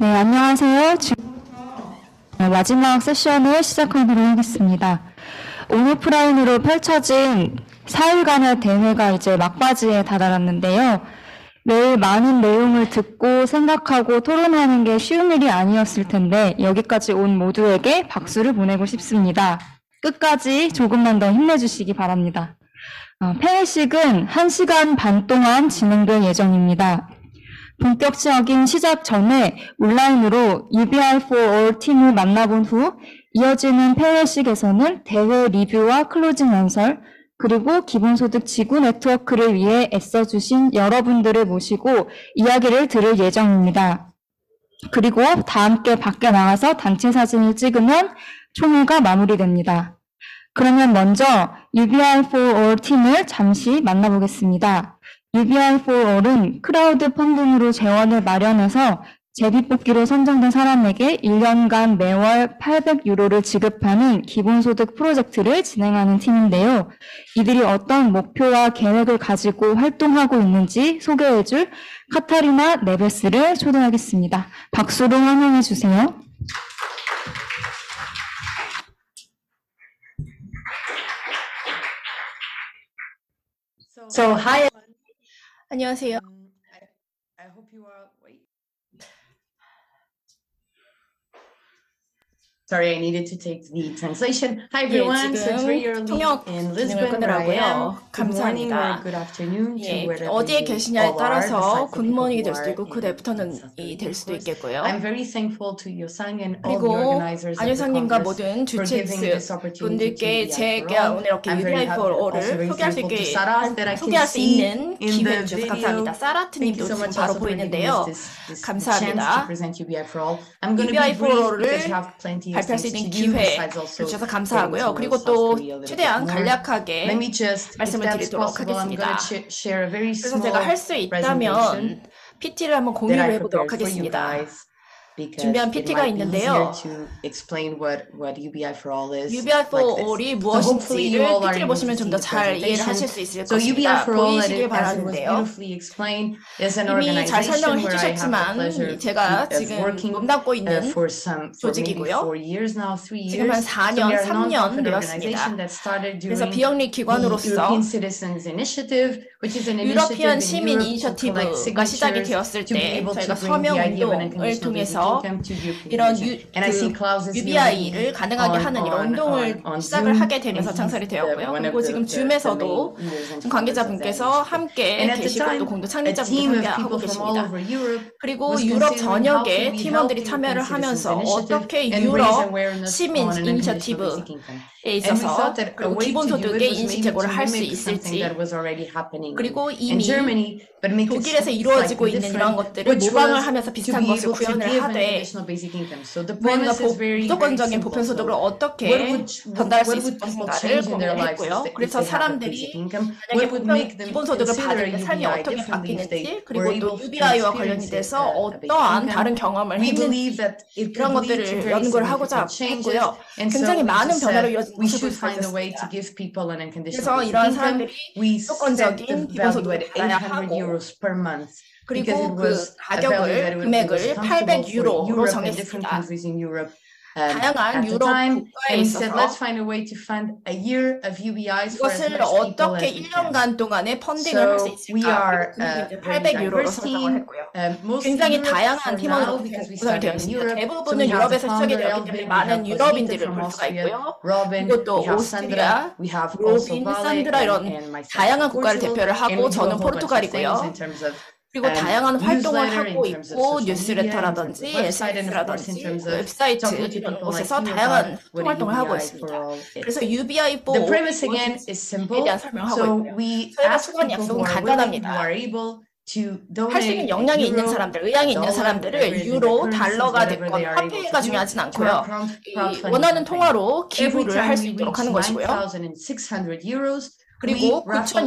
네, 안녕하세요. 지금 마지막 세션을 시작하도록 하겠습니다. 온오프라인으로 펼쳐진 4일간의 대회가 이제 막바지에 다다랐는데요. 매일 많은 내용을 듣고 생각하고 토론하는 게 쉬운 일이 아니었을 텐데 여기까지 온 모두에게 박수를 보내고 싶습니다. 끝까지 조금만 더 힘내주시기 바랍니다. 폐회식은 1시간 반 동안 진행될 예정입니다. 본격적인 시작 전에 온라인으로 UBI for All 팀을 만나본 후 이어지는 폐회식에서는 대회 리뷰와 클로징 연설, 그리고 기본소득 지구 네트워크를 위해 애써주신 여러분들을 모시고 이야기를 들을 예정입니다. 그리고 다 함께 밖에 나가서 단체 사진을 찍으면 총회가 마무리됩니다. 그러면 먼저 UBI for All 팀을 잠시 만나보겠습니다. UBI for All은 크라우드 펀딩으로 재원을 마련해서 제비뽑기로 선정된 사람에게 1년간 매월 800유로를 지급하는 기본소득 프로젝트를 진행하는 팀인데요. 이들이 어떤 목표와 계획을 가지고 활동하고 있는지 소개해줄 카타리나 네베스를 초대하겠습니다. 박수로 환영해 주세요. So hi. 안녕하세요. I hope you are. Wait. Sorry, I needed to take the translation. Hi everyone. So it's very early 통역 in 진행을 Lisbon, where I am. 끊으라고요. Good morning or 감사합니다. good afternoon to 예, wherever 어디에 you 계시냐에 all are, 따라서 besides the people 굿모닝이 who 될 수도 are 있고 그 in 뒤부터는 South 이 Korea, 될 of 수도 course. 있겠고요. I'm very thankful to Yosang and all the 그리고 organizers of the 안유상님과 Congress 모든 for giving this 주최측 opportunity to 분들께 UBI for 제가 all. 오늘 이렇게 I'm very UBI for also All을 very 소개할 수 thankful to 있게 Sarah that I can 소개할 수 see 있는 in the 기회를 주셔서 감사합니다. video. Thank you 사라트님도 so 지금 much 바로 also for giving 보이는데요. us this chance to 감사합니다. present UBI for all. I'm going to UBI be for brief All을 because we have plenty of 발표할 수 things to 있는 do 기회 besides also 주셔서 getting to 감사하고요. know 그리고 South 또 Korea a little bit 최대한 more. 간략하게 Let me just, if 말씀을 that's 드리도록 possible, I'm going 하겠습니다. to share a very 그래서 small 제가 할 수 presentation 있다면 PT를 한번 that 공유를 I 해보도록 prepared for you 하겠습니다. guys because 준비한 it PT가 might be easier 있는데요. to explain what UBI for all is UBI for like this. All이 So hopefully you 무엇인지를 all are PT를 able to 보시면 좀 see 더 the 잘 이해를 presentation. 하실 수 있을 So UBI 것입니다. for all, 보이시길 as it was 바라는데요. beautifully explained, is an 이미 잘 organization 설명을 where I have the 해주셨지만 pleasure 제가 of 지금 working 몸담고 있는 for maybe 조직이고요. 4 years now, 3 지금 한 years. So we 4년, are a 3년 non-profit 되었습니다. organization that started 그래서 during 비영리 the 기관으로서 European Citizens Initiative, which is an 유러피안 initiative in 시민 Europe to collect 이니셔티브가 시작이 signatures 되었을 to be 때 able to 저희가 bring 서명 the idea of an 운동을 unconditional basic 통해서 income to European 이런 Union. And I see clauses here UBI를 가능하게 하는 이런 운동을 시작을 Zoom, 하게 되면서 and 창설이 he's 되었고요. one 그리고 of 지금 the 줌에서도 main leaders and founders of that 관계자분께서 initiative. 함께 And at the 계시고 또 time, 공동 a 창립자분도 team of 함께 하고 people from all 계십니다. over Europe 그리고 was 유럽 considering how 전역의 can we help 팀원들이 the 참여를 European Citizens 하면서 Initiative 어떻게 and raise 유럽 awareness 시민 on an unconditional 이니셔티브에 basic income. And we 있어서 thought that a 그리고 way to do 기본소득의 it was 인식 maybe 제고를 to 할 수 mimic something 있을지 that was already happening 그리고 in 이미 Germany, but make it 독일에서 slightly 이루어지고 있는 이러한 different, 것들을 which 모방을 was 하면서 to 비슷한 be 것을 able to 구현을 give an 하되 additional basic income. So the 무언가 premise is very 무조건적인 simple. 보편소득을 So 어떻게 what 전달할 수 있을 would people 것인가를 change in their 고민을 lives 했고요. if 그래서 they have a basic 사람들이 income? 만약에 What would make them 기본소득을 consider 받을 때 삶이 UBI 어떻게 differently if they 바뀌는지 were 그리고 또 able to UBI와 관련이 experience 돼서 a basic 어떠한 income? 다른 경험을 We 했는지 believe that it 이런 could lead to 것들을 very 연구를 하고자 significant changes, 했고요. and so 굉장히 we 많은 just 변화로 said 이어진 we 모습을 should find a way to 보였습니다. give people an unconditional 그래서 basic 이러한 income. 사람들이 We set the 무조건적인 value 기본소득을 at 받아야 800 하고 euros per month because it 그리고 그 was a value that 가격을 it was 금액을 comfortable for 800유로로 Europe and different 정했습니다. countries in Europe 다양한 at the 유럽 time, 국가에 and we said let's 있어서 find a way to fund a year of UBIs for as 이것을 much people 어떻게 as we can. 1년간 동안에 펀딩을 할 수 So we 있을까? are 그리고 금액이 이제 a very 800유로로 diverse 설정을 team, 했고요. mostly 굉장히 Europe 다양한 for 팀원으로 now because we 구성이 started 되어 in 있습니다. Europe. So 대부분은 we have the 유럽에서 시작이 founder 되었기 Elvin, 때문에 we 많은 have Rosita 유럽인들을 from 볼 수가 Austria, 있고요. Robin, 그리고 또 we have 오스트리아, Sandra, we have also 로빈, Vale, 산드라 이런 and myself 다양한 from 국가를 Portugal, 대표를 and 하고 we do a 저는 whole bunch of things 포르투갈이고요. in terms of 그리고 다양한 활동을 newsletter, 하고 in terms of 있고 social media, in terms of 뉴스레터라든지 website, and of course in SNS라든지 terms of 웹사이트 talking to 이런 people like 곳에서 you 다양한 about what a 활동을 하고 UBI 있습니다. for all 그래서 is. UBI for The all premise again is simple. 대한 설명하고 So 있고요. we 저희가 ask 추구하는 people who 약속은 are willing, who 간단합니다. are able to 할 수 있는 donate 역량이 있는 euro, 사람들, 의향이 있는 dollar, 사람들을 whatever is in 유로, their 달러가 currencies, whatever 됐건 they are able 화폐가 to do, 중요하진 to our 않고요. 이 crowdfunding 원하는 campaign. 통화로 Every 기부를 time 할 수 we 있도록 reach 하는 것이고요. 9,600 euros, we 그리고 raffle off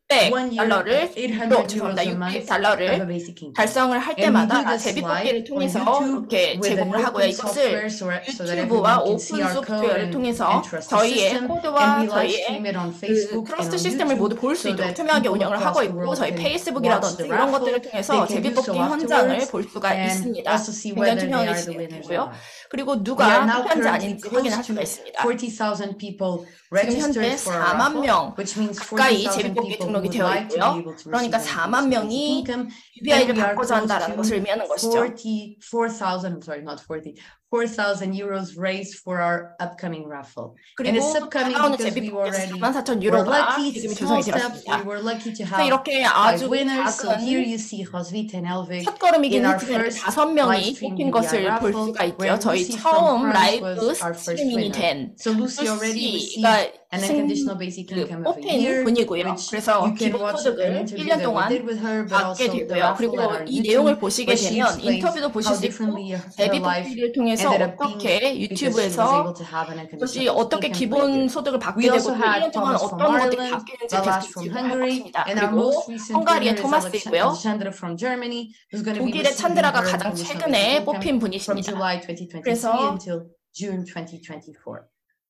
1 year 달러를, 800 죄송합니다. euros a month 600달러를 of a basic income. 달성을 할 And we do 때마다 this 제비뽑기를 live on 통해서 YouTube 이렇게 with an 제공을 하고요. open 이것을 software so that 유튜브와 everyone can see 오픈 our code 소프트웨어를 and 통해서 trust the 저희의 system. And 코드와 we live 저희의 stream it on 그 Facebook and 트러스트 on 시스템을 모두 YouTube 볼 수 so 있도록 that 투명하게 people 운영을 across 하고 the 있고 world 저희 can watch 페이스북이라든지 the 이런 raffle. 것들을 They 통해서 can do 제비뽑기 so 현장을 afterwards 볼 수가 and 있습니다. also see 굉장히 whether they 투명하게 are the winners or 진행되고요. not. 그리고 We are 누가 now 투표한지 currently 아닌지 확인을 할 close 수가 to 있습니다. 40,000 people 지금 registered 현재 for a 4만 raffle, 명 which means 가까이 40,000 제비뽑기 people who 등록이 would 되어 like to be 있고요. able to 그러니까 receive 4만 basic 명이 income. UBI를 And we are 받고자 close 한다는 것을 to 의미하는 것이죠. 4,000, I'm sorry, not 40, 4,000 euros raised for our upcoming raffle. And 그리고 it's upcoming 다가오는 because we 제비뽑기에서 already 44,000 were 유로가 lucky, 기금이 small 조성이 steps, 되었습니다. we were lucky to 그래서 have 이렇게 5 아주 winners. So here 작은 you see Rosvita and Elvig 첫걸음이긴 in our 했지만 이렇게 first 5명이 live stream 뽑힌 UBI 것을 볼 raffle, 수가 where 있죠. 저희 Lucy from 처음 France 라이브 was our first 스트리밍이 winner. 된 So Lucy already received 루시가 an unconditional basic income of a 뽑힌 year, 분이고요. which 그래서 you can 기본 watch an 소득을 interview 1년 that we 동안 did with her, but 받게 also the 되고요. raffle 그리고 at our 이 내용을 YouTube, 보시게 where she 되면 explains 인터뷰도 보실 how 수 있고 differently her life 제비뽑기를 통해서 ended up being 어떻게 because she was 유튜브에서 able to have an 그것이 unconditional 어떻게 income for a 기본 year. 소득을 받게 We 되고 also 또 had 1년 동안 Thomas 어떤 from 것들이 Ireland, 바뀌는지 Lalash 계속 from 지속할 Hungary, 것입니다. and our 그리고 most recent 헝가리의 winner is 토마스이고요. Alexandra from Germany, who's going to be 독일의 receiving 찬드라가 her 가장 unconditional 최근에 basic income 뽑힌 from 분이십니다. July 2023 그래서 until June 2024.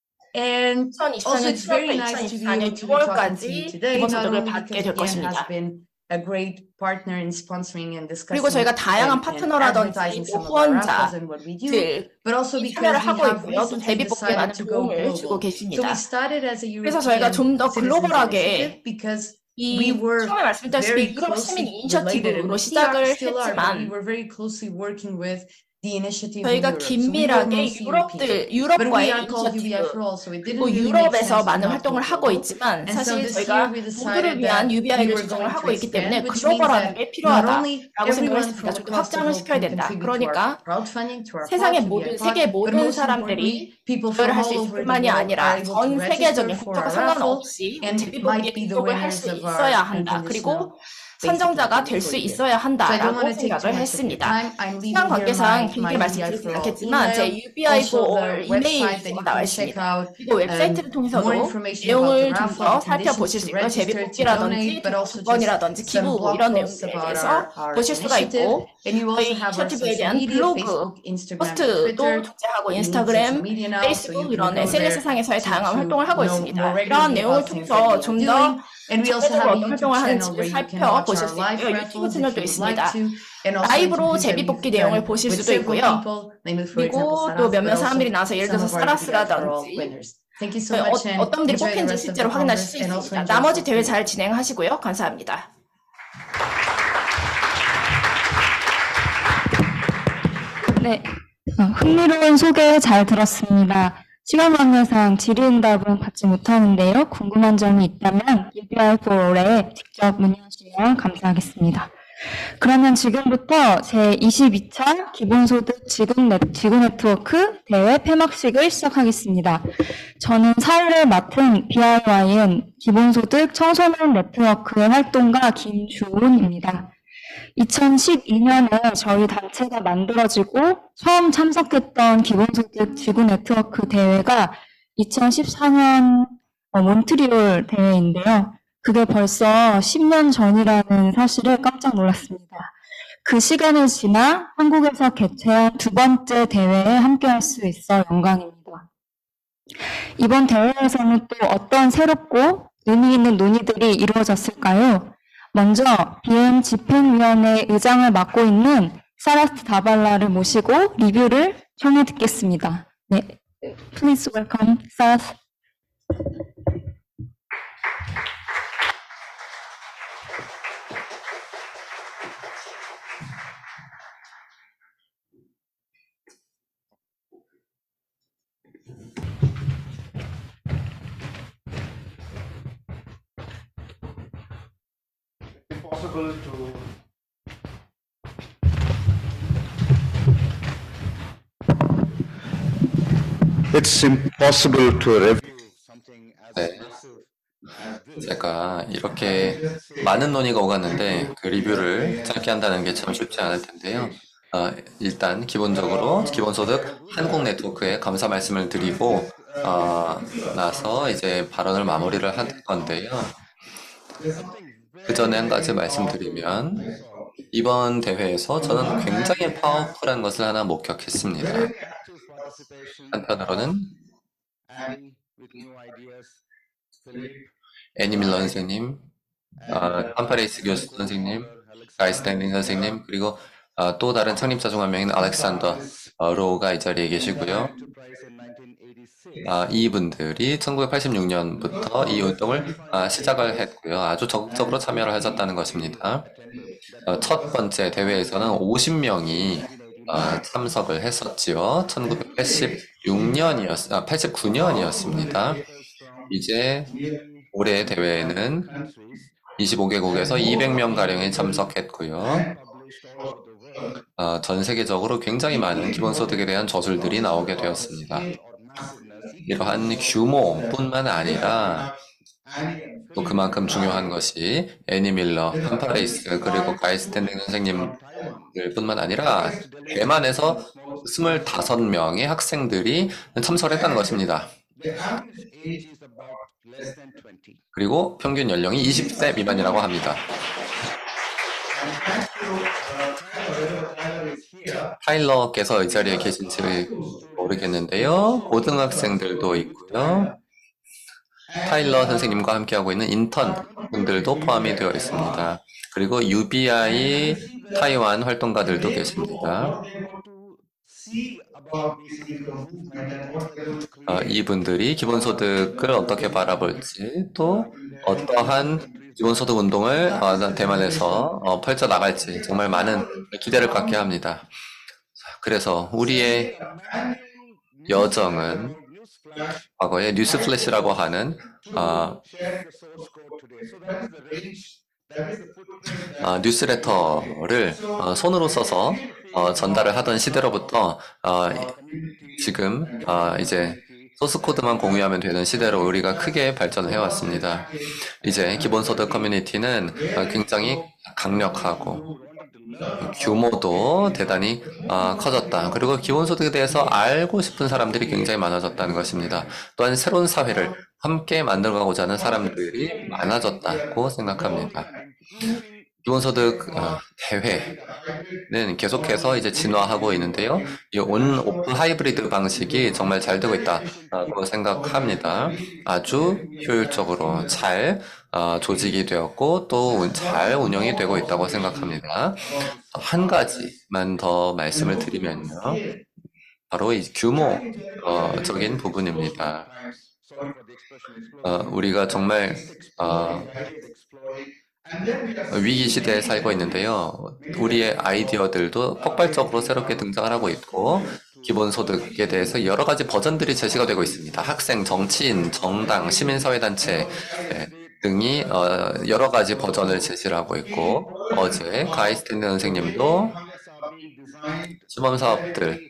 And also 2024년 it's very 7월부터 nice to be able 2024년 to be talking to 6월까지 you today, 기본 not 소득을 only 받게 because 될 Ian has 것입니다. been a great partner in sponsoring and 그리고 discussing 저희가 다양한 and 파트너라든지 advertising 또 some of our raffles and what we do, 후원자들 but also because 참여를 we 하고 have 있고요. 또 recently 제비뽑기에 많은 decided to go 도움을 주고 global. So 계십니다. we started as a 그래서 저희가 European 좀 더 citizens 글로벌하게 initiative because we 이 were 처음에 말씀드렸다시피 very 유럽 시민 closely related, and 이니셔티브로 we 시작을 still are, but we 했지만 were very closely working with the initiative in 저희가 Europe. So we were 긴밀하게 mostly European. But we 유럽과의 are called UBI 이니셔티브 for all, so it didn't 그리고 really make 유럽에서 sense to 많은 not 활동을 go 하고 global. 있지만 And so 사실 this 저희가 year we 모두를 decided 위한 that we UBI를 were 주장을 going to 하고 있기 때문에 expand, which means 글로벌하는 that 게 not only 필요하다라고 생각을 everyone 했습니다. from 좀 더 across the 확장을 globe 시켜야 can 된다. contribute to our 그러니까 crowdfunding, to our pod, 세상의 to 모든 be a 세계 pod, but 모든 most 사람들이 importantly, people 기여를 from 할 수 all 있을 over the 뿐만이 world are 아니라 able to 전 register 세계적인 for 국적과 our raffle 상관없이 and 제비뽑기에 might be the 등록을 할 winners 수 of our 있어야 한다. unconditional 그리고 basic 선정자가 income 될 for 수 a year. 있어야 So I don't 한다라고 want to take too 생각을 much of your 했습니다. time. I'm leaving 시간 here 관계상 my 길게 UBI 말씀드리지 for all 않겠지만 제 email, UBI also for the all 이메일 website that 주소가 you 나와 can check 있습니다. out 그리고 웹사이트를 more 통해서도 information about the 내용을 좀 raffle, 더 the conditions 살펴보실 to 수 있고요. register, to 제비뽑기라든지 donate, but also just 조건이라든지 some 기부 blog 이런 posts 내용들에 about 대해서 our 보실 수가 initiative. 있고 And you 저희 also have our 이니셔티브에 social 대한 media, 블로그, Facebook, Instagram, and 포스트도 Twitter. 존재하고 We need 인스타그램, social media now, so 페이스북 you 이런 can go SNS there 상에서의 다양한 to 활동을 하고 know 있습니다. more 이러한 regularly 내용을 about things 통해서 that we are 좀 더 doing. And we also have 전체적으로 a 어떤 YouTube 활동을 channel 하는지를 where you can 살펴보실 watch our 수 live 있고요. 유튜브 raffles if 채널도 you would 있습니다. like to. And also 라이브로 interviews that 제비뽑기 we've 내용을 done 보실 with 수도 several 있고요. people, namely for example 그리고 또 Saras, 몇몇 but also 사람들이 나와서 예를 some 들어서 of our UBI for all 사라스라든지 winners. Thank you so much and 어떤 분들이 enjoy the 뽑힌지 rest of 실제로 the 확인하실 congress 수 and also 있습니다. enjoy 나머지 the 대회 잘 진행하시고요. 감사합니다. 네, 흥미로운 소개 잘 들었습니다. 시간 관계상 질의응답은 받지 못하는데요. 궁금한 점이 있다면 UBI for All에 직접 문의하시면 감사하겠습니다. 그러면 지금부터 제22차 기본소득 지구 네트워크 대회 폐막식을 시작하겠습니다. 저는 사회를 맡은 BIYN 기본소득 청소년 네트워크의 활동가 김주훈입니다. 2012년에 저희 단체가 만들어지고 처음 참석했던 기본소득 지구 네트워크 대회가 2014년 몬트리올 대회인데요. 그게 벌써 10년 전이라는 사실에 깜짝 놀랐습니다. 그 시간을 지나 한국에서 개최한 두 번째 대회에 함께할 수 있어 영광입니다. 이번 대회에서는 또 어떤 새롭고 의미 있는 논의들이 이루어졌을까요? 먼저 비엔 집행위원회 의장을 맡고 있는 사라스 다발라를 모시고 리뷰를 청해 듣겠습니다. 네, please welcome 사라스. Possible to it's impossible to review something as 네. massive as this. 제가 이렇게 많은 논의가 오갔는데 그 리뷰를 짧게 한다는 게 참 쉽지 않을 텐데요. 일단 기본적으로 기본소득 한국 네트워크에 감사 말씀을 드리고 나서 이제 발언을 마무리를 할 건데요. There's something 그 전에 한 가지 말씀드리면 이번 대회에서 저는 굉장히 파워풀한 것을 하나 목격했습니다. 한편으로는 애니 밀러 선생님, 캄파레이스 교수 선생님, 가이 스탠딩 선생님, 그리고 또 다른 창립자 중 한 명인 알렉산더 로우가 이 자리에 계시고요. 이분들이 1986년부터 이 운동을 시작을 했고요. 아주 적극적으로 참여를 하셨다는 것입니다. 첫 번째 대회에서는 50명이 참석을 했었지요. 1989년이었습니다. 이제 올해 대회에는 25개국에서 200명가량이 참석했고요. 전 세계적으로 굉장히 많은 기본소득에 대한 저술들이 나오게 되었습니다. 이러한 규모뿐만 아니라 또 그만큼 중요한 것이 애니 밀러, 캄파레이스, 그리고 가이 스탠딩 선생님들뿐만 아니라 대만에서 25명의 학생들이 참석을 했다는 것입니다. 그리고 평균 연령이 20세 미만이라고 합니다. 타일러께서 이 자리에 계신지 모르겠는데요. 고등학생들도 있고요. 타일러 선생님과 함께하고 있는 인턴 분들도 포함이 되어 있습니다. 그리고 UBI 타이완 활동가들도 계십니다. 이분들이 기본소득을 어떻게 바라볼지, 또 어떠한 기본소득 운동을 대만에서 펼쳐나갈지 정말 많은 기대를 갖게 합니다. 그래서 우리의 여정은 과거에 뉴스플래시라고 하는 뉴스레터를 손으로 써서 전달을 하던 시대로부터 지금 이제 소스 코드만 공유하면 되는 시대로 우리가 크게 발전을 해왔습니다. 이제 기본소득 커뮤니티는 굉장히 강력하고 규모도 대단히 커졌다. 그리고 기본소득에 대해서 알고 싶은 사람들이 굉장히 많아졌다는 것입니다. 또한 새로운 사회를 함께 만들어가고자 하는 사람들이 많아졌다고 생각합니다. 기본소득 대회는 계속해서 이제 진화하고 있는데요. 이 온 오프 하이브리드 방식이 정말 잘 되고 있다고 생각합니다. 아주 효율적으로 잘 조직이 되었고 또 잘 운영이 되고 있다고 생각합니다. 한 가지만 더 말씀을 드리면요. 바로 이 규모적인 부분입니다. 우리가 정말 위기 시대에 살고 있는데요. 우리의 아이디어들도 폭발적으로 새롭게 등장을 하고 있고 기본소득에 대해서 여러 가지 버전들이 제시가 되고 있습니다. 학생, 정치인, 정당, 시민사회단체 등이 여러 가지 버전을 제시를 하고 있고 어제 가이 스탠딩 선생님도 시범사업들의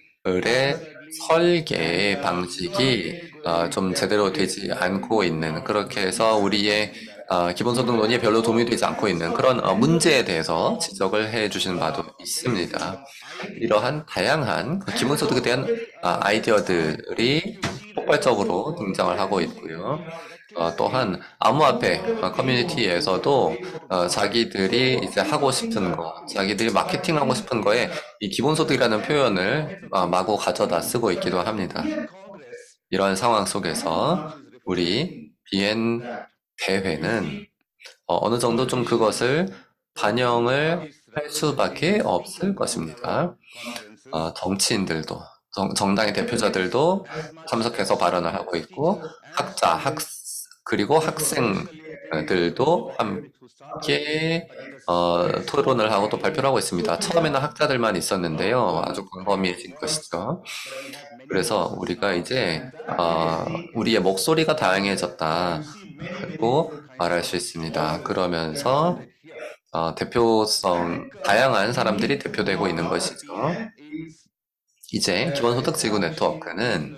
설계 방식이 좀 제대로 되지 않고 있는, 그렇게 해서 우리의 기본소득 논의에 별로 도움이 되지 않고 있는 그런 문제에 대해서 지적을 해 주시는 바도 있습니다. 이러한 다양한 기본소득에 대한 아이디어들이 폭발적으로 등장을 하고 있고요. 또한 암호화폐 커뮤니티에서도 자기들이 이제 하고 싶은 거, 자기들이 마케팅하고 싶은 거에 이 기본소득이라는 표현을 마구 가져다 쓰고 있기도 합니다. 이러한 상황 속에서 우리 비엔 대회는 어느 정도 좀 그것을 반영을 할 수밖에 없을 것입니다. 정치인들도, 정당의 대표자들도 참석해서 발언을 하고 있고 학자, 그리고 학생들도 함께 토론을 하고 또 발표를 하고 있습니다. 처음에는 학자들만 있었는데요. 아주 광범위해진 것이죠. 그래서 우리가 이제 우리의 목소리가 다양해졌다고 말할 수 있습니다. 그러면서 대표성, 다양한 사람들이 대표되고 있는 것이죠. 이제 기본소득 지구 네트워크는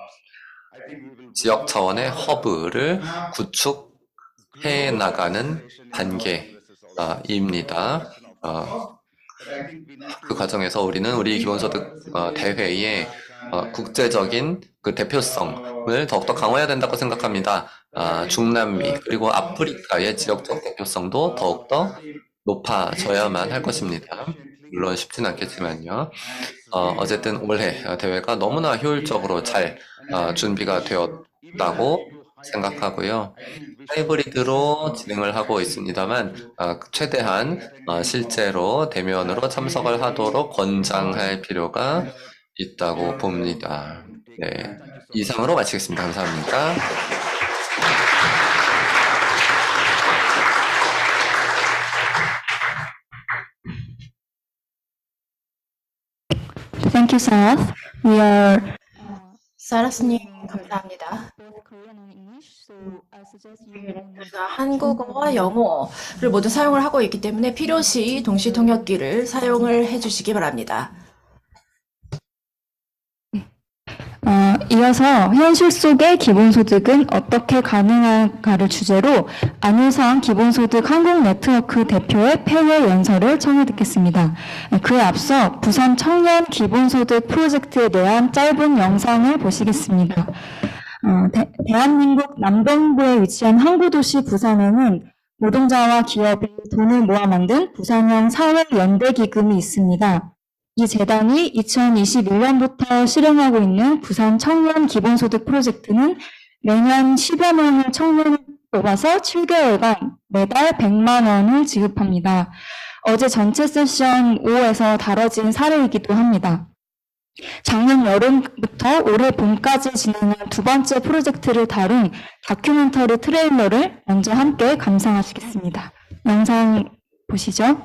지역 차원의 허브를 구축해 나가는 단계입니다. 그 과정에서 우리는 우리 기본소득 대회에 국제적인 그 대표성을 더욱더 강화해야 된다고 생각합니다. 중남미 그리고 아프리카의 지역적 대표성도 더욱더 높아져야만 할 것입니다. 물론 쉽진 않겠지만요. 어쨌든 올해 대회가 너무나 효율적으로 잘 준비가 되었다고 생각하고요. 하이브리드로 진행을 하고 있습니다만 최대한 실제로 대면으로 참석을 하도록 권장할 필요가 있다고 봅니다. 네, 이상으로 마치겠습니다. 감사합니다. Thank you, Sarath. We are 사라스님, 감사합니다. 우리가 한국어와 영어를 모두 사용을 하고 있기 때문에 필요시 동시 통역기를 사용을 해주시기 바랍니다. 이어서 현실 속의 기본소득은 어떻게 가능한가를 주제로 안유상 기본소득 한국 네트워크 대표의 폐회 연설을 청해 듣겠습니다. 그에 앞서 부산 청년 기본소득 프로젝트에 대한 짧은 영상을 보시겠습니다. 대한민국 남동부에 위치한 항구도시 부산에는 노동자와 기업이 돈을 모아 만든 부산형 사회연대기금이 있습니다. 이 재단이 2021년부터 실행하고 있는 부산 청년 기본소득 프로젝트는 매년 10여 명의 청년을 뽑아서 7개월간 매달 100만 원을 지급합니다. 어제 전체 세션 5에서 다뤄진 사례이기도 합니다. 작년 여름부터 올해 봄까지 진행한 두 번째 프로젝트를 다룬 다큐멘터리 트레일러를 먼저 함께 감상하시겠습니다. 영상 보시죠.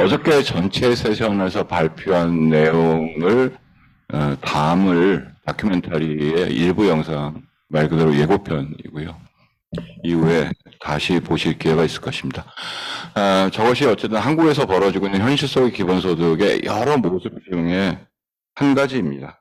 어저께 전체 세션에서 발표한 내용을 담을 다큐멘터리의 일부 영상, 말 그대로 예고편이고요. 이후에 다시 보실 기회가 있을 것입니다. 저것이 어쨌든 한국에서 벌어지고 있는 현실 속의 기본소득의 여러 모습 중에 한 가지입니다.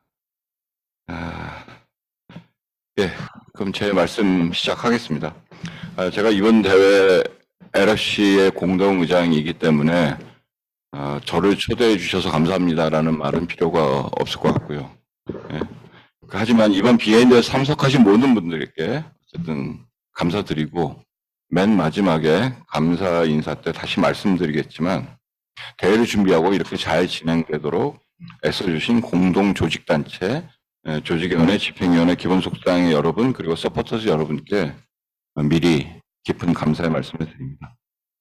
예, 그럼 제 말씀 시작하겠습니다. 제가 이번 대회 LFC의 공동의장이기 때문에 저를 초대해 주셔서 감사합니다라는 말은 필요가 없을 것 같고요. 예. 하지만 이번 비엔드에 참석하신 모든 분들께 어쨌든 감사드리고 맨 마지막에 감사 인사 때 다시 말씀드리겠지만 대회를 준비하고 이렇게 잘 진행되도록 애써주신 공동조직단체, 조직위원회, 집행위원회, 기본소득당의 여러분 그리고 서포터즈 여러분께 미리 깊은 감사의 말씀을 드립니다.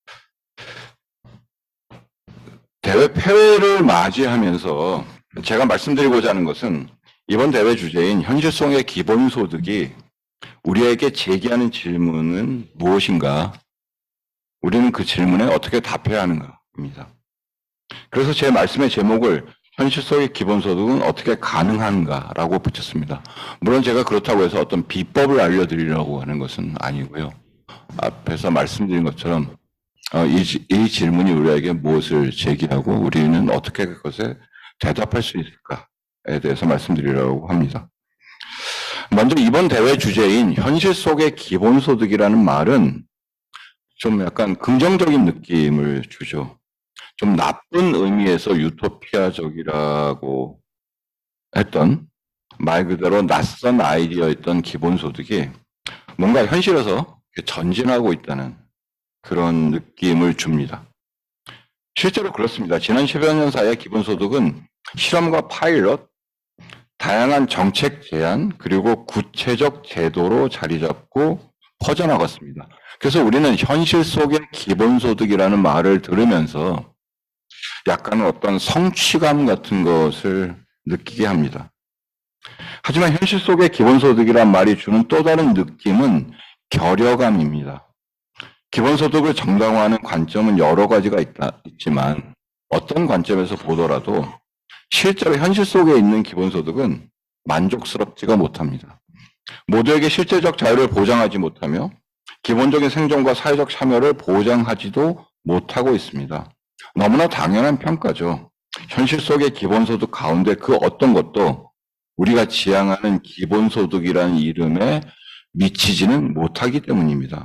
대회 폐회를 맞이하면서 제가 말씀드리고자 하는 것은 이번 대회 주제인 현실성의 기본소득이 우리에게 제기하는 질문은 무엇인가? 우리는 그 질문에 어떻게 답해야 하는가입니다. 그래서 제 말씀의 제목을 현실성의 기본소득은 어떻게 가능한가라고 붙였습니다. 물론 제가 그렇다고 해서 어떤 비법을 알려드리려고 하는 것은 아니고요. 앞에서 말씀드린 것처럼 이 질문이 우리에게 무엇을 제기하고 우리는 어떻게 그것에 대답할 수 있을까에 대해서 말씀드리려고 합니다. 먼저 이번 대회 주제인 현실 속의 기본소득이라는 말은 좀 약간 긍정적인 느낌을 주죠. 좀 나쁜 의미에서 유토피아적이라고 했던 말 그대로 낯선 아이디어였던 기본소득이 뭔가 현실에서 전진하고 있다는 그런 느낌을 줍니다. 실제로 그렇습니다. 지난 10여 년 사이에 기본소득은 실험과 파일럿, 다양한 정책 제안, 그리고 구체적 제도로 자리 잡고 퍼져나갔습니다. 그래서 우리는 현실 속의 기본소득이라는 말을 들으면서 약간 어떤 성취감 같은 것을 느끼게 합니다. 하지만 현실 속의 기본소득이란 말이 주는 또 다른 느낌은 결여감입니다. 기본소득을 정당화하는 관점은 여러 가지가 있지만 어떤 관점에서 보더라도 실제로 현실 속에 있는 기본소득은 만족스럽지가 못합니다. 모두에게 실제적 자유를 보장하지 못하며 기본적인 생존과 사회적 참여를 보장하지도 못하고 있습니다. 너무나 당연한 평가죠. 현실 속의 기본소득 가운데 그 어떤 것도 우리가 지향하는 기본소득이라는 이름에 미치지는 못하기 때문입니다.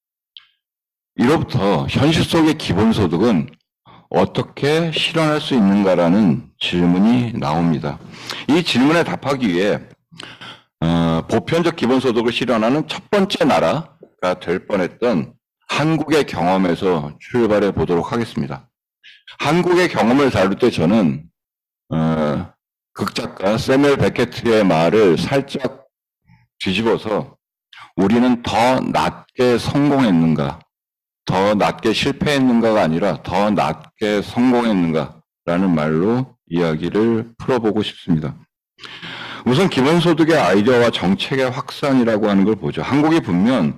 이로부터 현실 속의 기본소득은 어떻게 실현할 수 있는가라는 질문이 나옵니다. 이 질문에 답하기 위해 보편적 기본소득을 실현하는 첫 번째 나라가 될 뻔했던 한국의 경험에서 출발해 보도록 하겠습니다. 한국의 경험을 다룰 때 저는 극작가 세멜 베케트의 말을 살짝 뒤집어서 우리는 더 낮게 성공했는가, 더 낮게 실패했는가가 아니라 더 낮게 성공했는가라는 말로 이야기를 풀어보고 싶습니다. 우선 기본소득의 아이디어와 정책의 확산이라고 하는 걸 보죠. 한국이 분명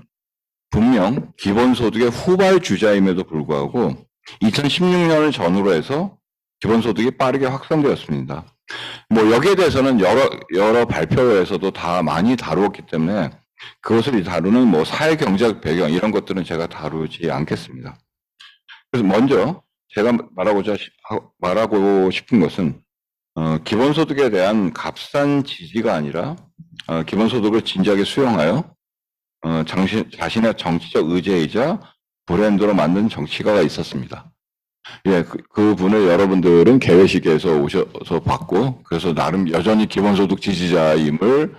기본소득의 후발주자임에도 불구하고 2016년을 전후로 해서 기본소득이 빠르게 확산되었습니다. 여기에 대해서는 여러 발표에서도 다 많이 다루었기 때문에 그것을 다루는 사회경제적 배경 이런 것들은 제가 다루지 않겠습니다. 그래서 먼저 제가 말하고 싶은 것은 기본소득에 대한 값싼 지지가 아니라 기본소득을 진지하게 수용하여 자신의 정치적 의제이자 브랜드로 만든 정치가가 있었습니다. 예, 그 분을 여러분들은 개회식에서 오셔서 봤고, 그래서 나름 여전히 기본소득 지지자임을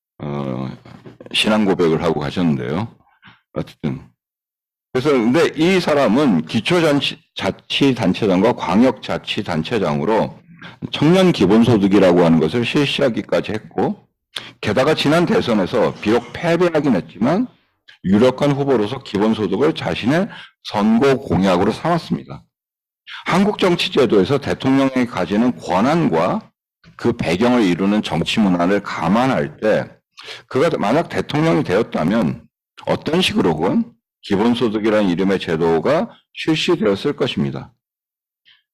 신앙 고백을 하고 가셨는데요. 어쨌든 그래서 근데 이 사람은 기초자치단체장과 광역자치단체장으로 청년 기본소득이라고 하는 것을 실시하기까지 했고, 게다가 지난 대선에서 비록 패배하긴 했지만 유력한 후보로서 기본소득을 자신의 선거 공약으로 삼았습니다. 한국 정치 제도에서 대통령이 가지는 권한과 그 배경을 이루는 정치 문화를 감안할 때 그가 만약 대통령이 되었다면 어떤 식으로건 기본소득이라는 이름의 제도가 실시되었을 것입니다.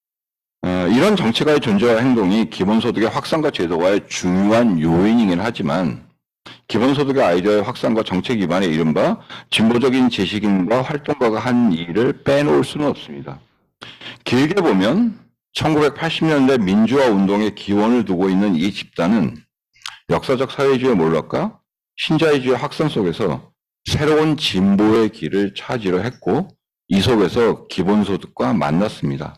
이런 정치가의 존재와 행동이 기본소득의 확산과 제도화의 중요한 요인이긴 하지만 기본소득의 아이디어의 확산과 정책 기반의 이른바 진보적인 지식인과 활동가가 한 일을 빼놓을 수는 없습니다. 길게 보면 1980년대 민주화 운동의 기원을 두고 있는 이 집단은 역사적 사회주의 몰락과 신자유주의 확산 속에서 새로운 진보의 길을 찾으려 했고 이 속에서 기본소득과 만났습니다.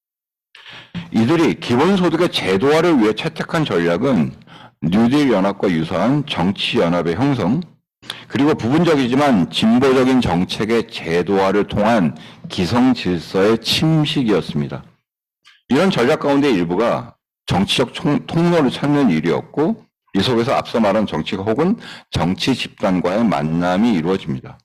이들이 기본소득의 제도화를 위해 채택한 전략은 뉴딜 연합과 유사한 정치연합의 형성, 그리고 부분적이지만 진보적인 정책의 제도화를 통한 기성질서의 침식이었습니다. 이런 전략 가운데 일부가 정치적 통로를 찾는 일이었고 이 속에서 앞서 말한 정치가 혹은 정치 집단과의 만남이 이루어집니다.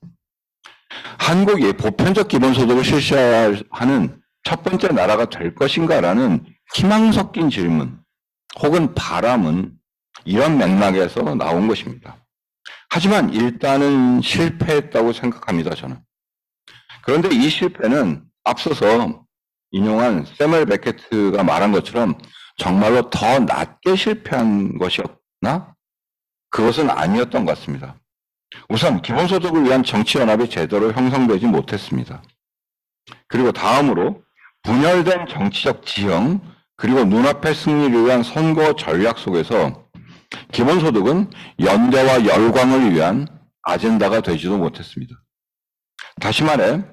한국이 보편적 기본소득을 실시하는 첫 번째 나라가 될 것인가라는 희망 섞인 질문 혹은 바람은 이런 맥락에서 나온 것입니다. 하지만 일단은 실패했다고 생각합니다, 저는. 그런데 이 실패는 앞서서 인용한 세멀 베케트가 말한 것처럼 정말로 더 낮게 실패한 것이었나? 그것은 아니었던 것 같습니다. 우선 기본소득을 위한 정치연합이 제대로 형성되지 못했습니다. 그리고 다음으로 분열된 정치적 지형 그리고 눈앞의 승리를 위한 선거 전략 속에서 기본소득은 연대와 열광을 위한 아젠다가 되지도 못했습니다. 다시 말해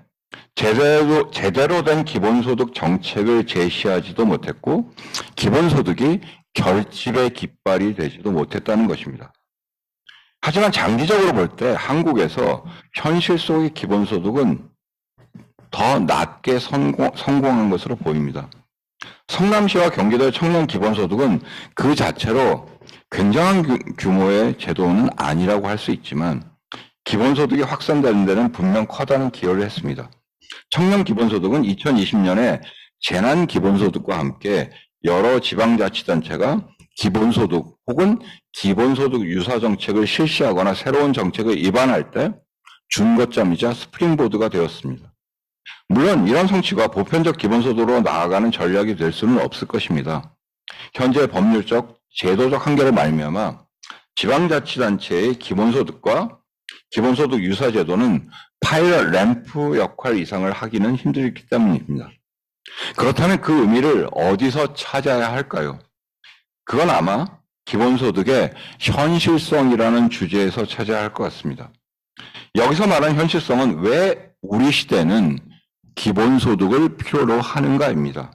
제대로 된 기본소득 정책을 제시하지도 못했고 기본소득이 결집의 깃발이 되지도 못했다는 것입니다. 하지만 장기적으로 볼 때 한국에서 현실 속의 기본소득은 더 낮게 성공한 것으로 보입니다. 성남시와 경기도의 청년 기본소득은 그 자체로 굉장한 규모의 제도는 아니라고 할 수 있지만 기본소득이 확산되는 데는 분명 커다란 기여를 했습니다. 청년 기본소득은 2020년에 재난기본소득과 함께 여러 지방자치단체가 기본소득 혹은 기본소득 유사 정책을 실시하거나 새로운 정책을 입안할 때 준거점이자 스프링보드가 되었습니다. 물론 이런 성취가 보편적 기본소득으로 나아가는 전략이 될 수는 없을 것입니다. 현재 법률적, 제도적 한계를 말미암아 지방자치단체의 기본소득과 기본소득 유사 제도는 파일럿 램프 역할 이상을 하기는 힘들기 때문입니다. 그렇다면 그 의미를 어디서 찾아야 할까요? 그건 아마 기본소득의 현실성이라는 주제에서 찾아야 할 것 같습니다. 여기서 말하는 현실성은 왜 우리 시대는 기본소득을 필요로 하는가입니다.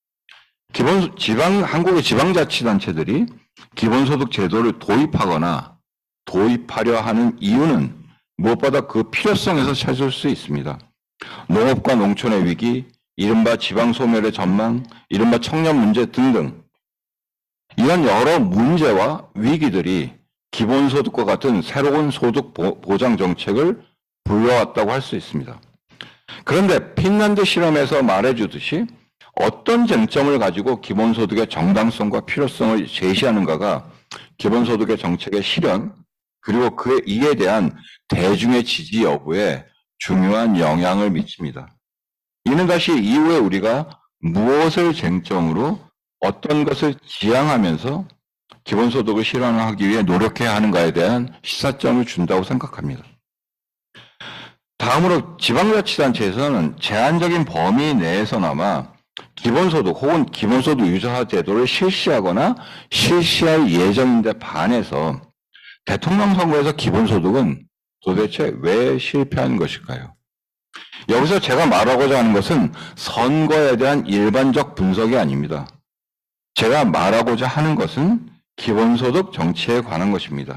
한국의 지방자치단체들이 기본소득 제도를 도입하거나 도입하려 하는 이유는 무엇보다 그 필요성에서 찾을 수 있습니다. 농업과 농촌의 위기, 이른바 지방소멸의 전망, 이른바 청년 문제 등등 이런 여러 문제와 위기들이 기본소득과 같은 새로운 소득 보장 정책을 불러왔다고 할 수 있습니다. 그런데 핀란드 실험에서 말해주듯이 어떤 쟁점을 가지고 기본소득의 정당성과 필요성을 제시하는가가 기본소득의 정책의 실현 그리고 이에 대한 대중의 지지 여부에 중요한 영향을 미칩니다. 이는 다시 이후에 우리가 무엇을 쟁점으로 어떤 것을 지향하면서 기본소득을 실현하기 위해 노력해야 하는가에 대한 시사점을 준다고 생각합니다. 다음으로 지방자치단체에서는 제한적인 범위 내에서나마 기본소득 혹은 기본소득 유사 제도를 실시하거나 실시할 예정인데 반해서 대통령 선거에서 기본소득은 도대체 왜 실패한 것일까요? 여기서 제가 말하고자 하는 것은 선거에 대한 일반적 분석이 아닙니다. 제가 말하고자 하는 것은 기본소득 정치에 관한 것입니다.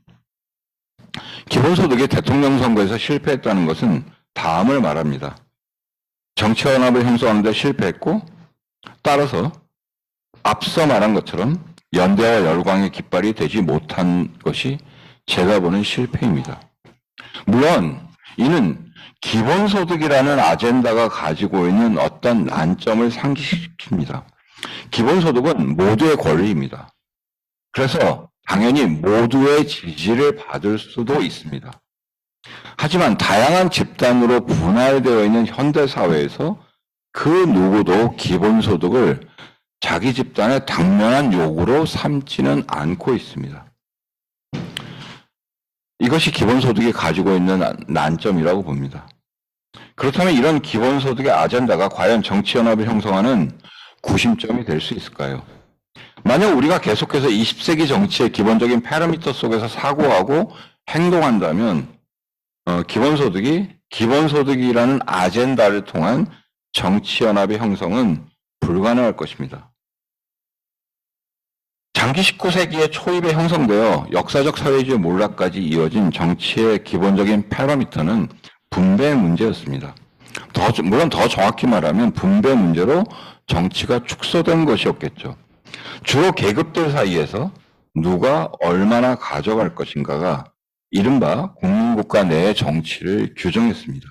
기본소득이 대통령 선거에서 실패했다는 것은 다음을 말합니다. 정치연합을 형성하는 데 실패했고 따라서 앞서 말한 것처럼 연대와 열광의 깃발이 되지 못한 것이 제가 보는 실패입니다. 물론 이는 기본소득이라는 아젠다가 가지고 있는 어떤 난점을 상기시킵니다. 기본소득은 모두의 권리입니다. 그래서 당연히 모두의 지지를 받을 수도 있습니다. 하지만 다양한 집단으로 분할되어 있는 현대사회에서 그 누구도 기본소득을 자기 집단의 당면한 요구로 삼지는 않고 있습니다. 이것이 기본소득이 가지고 있는 난점이라고 봅니다. 그렇다면 이런 기본소득의 아젠다가 과연 정치연합을 형성하는 구심점이 될 수 있을까요? 만약 우리가 계속해서 20세기 정치의 기본적인 파라미터 속에서 사고하고 행동한다면 기본소득이라는 아젠다를 통한 정치연합의 형성은 불가능할 것입니다. 장기 19세기의 초입에 형성되어 역사적 사회주의 몰락까지 이어진 정치의 기본적인 파라미터는 분배의 문제였습니다. 물론 더 정확히 말하면 분배 문제로 정치가 축소된 것이었겠죠. 주로 계급들 사이에서 누가 얼마나 가져갈 것인가가 이른바 국민국가 내의 정치를 규정했습니다.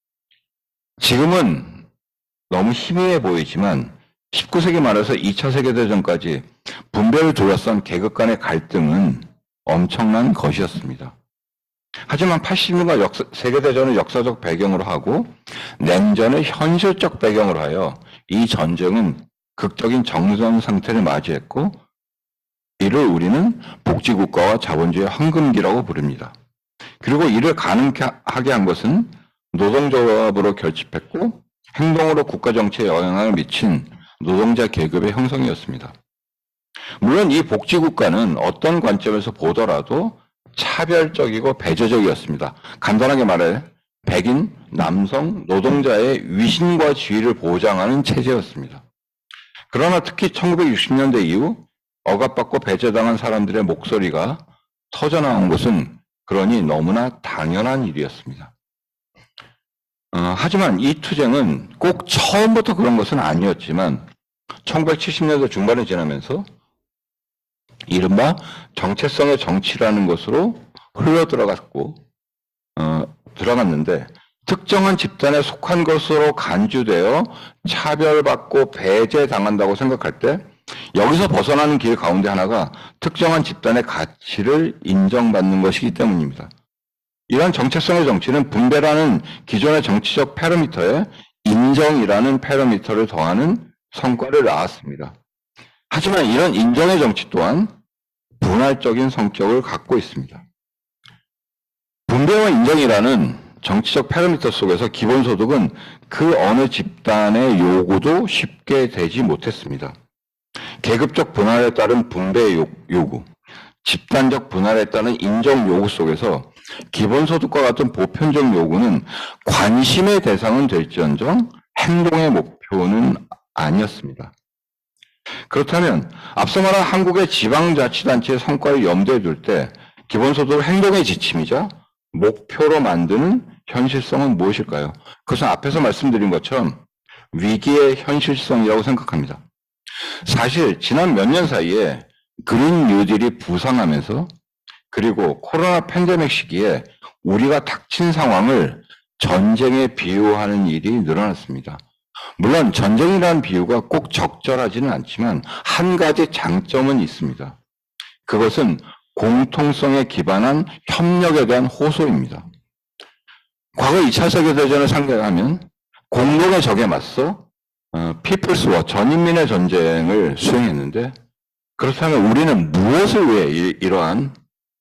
지금은 너무 희미해 보이지만 19세기 말에서 2차 세계대전까지 분배를 둘러싼 계급 간의 갈등은 엄청난 것이었습니다. 하지만 80년간 세계대전을 역사적 배경으로 하고 냉전을 현실적 배경으로 하여 이 전쟁은 극적인 정전 상태를 맞이했고 이를 우리는 복지국가와 자본주의의 황금기라고 부릅니다. 그리고 이를 가능하게 한 것은 노동조합으로 결집했고 행동으로 국가정치에 영향을 미친 노동자 계급의 형성이었습니다. 물론 이 복지국가는 어떤 관점에서 보더라도 차별적이고 배제적이었습니다. 간단하게 말해 백인, 남성, 노동자의 위신과 지위를 보장하는 체제였습니다. 그러나 특히 1960년대 이후 억압받고 배제당한 사람들의 목소리가 터져나온 것은 그러니 너무나 당연한 일이었습니다. 하지만 이 투쟁은 꼭 처음부터 그런 것은 아니었지만 1970년대 중반을 지나면서 이른바 정체성의 정치라는 것으로 들어갔는데 특정한 집단에 속한 것으로 간주되어 차별받고 배제당한다고 생각할 때 여기서 벗어나는 길 가운데 하나가 특정한 집단의 가치를 인정받는 것이기 때문입니다. 이러한 정체성의 정치는 분배라는 기존의 정치적 파라미터에 인정이라는 파라미터를 더하는 성과를 낳았습니다. 하지만 이런 인정의 정치 또한 분할적인 성격을 갖고 있습니다. 분배와 인정이라는 정치적 파라미터 속에서 기본소득은 그 어느 집단의 요구도 쉽게 되지 못했습니다. 계급적 분할에 따른 분배의 요구, 집단적 분할에 따른 인정 요구 속에서 기본소득과 같은 보편적 요구는 관심의 대상은 될지언정 행동의 목표는 아니었습니다. 그렇다면 앞서 말한 한국의 지방자치단체의 성과를 염두에 둘 때 기본소득을 행동의 지침이자 목표로 만드는 현실성은 무엇일까요? 그것은 앞에서 말씀드린 것처럼 위기의 현실성이라고 생각합니다. 사실 지난 몇 년 사이에 그린 뉴딜이 부상하면서 그리고 코로나 팬데믹 시기에 우리가 닥친 상황을 전쟁에 비유하는 일이 늘어났습니다. 물론 전쟁이라는 비유가 꼭 적절하지는 않지만 한 가지 장점은 있습니다. 그것은 공통성에 기반한 협력에 대한 호소입니다. 과거 2차 세계대전을 상대하면 공동의 적에 맞서 피플스 워, 전인민의 전쟁을 수행했는데 그렇다면 우리는 무엇을 위해 이러한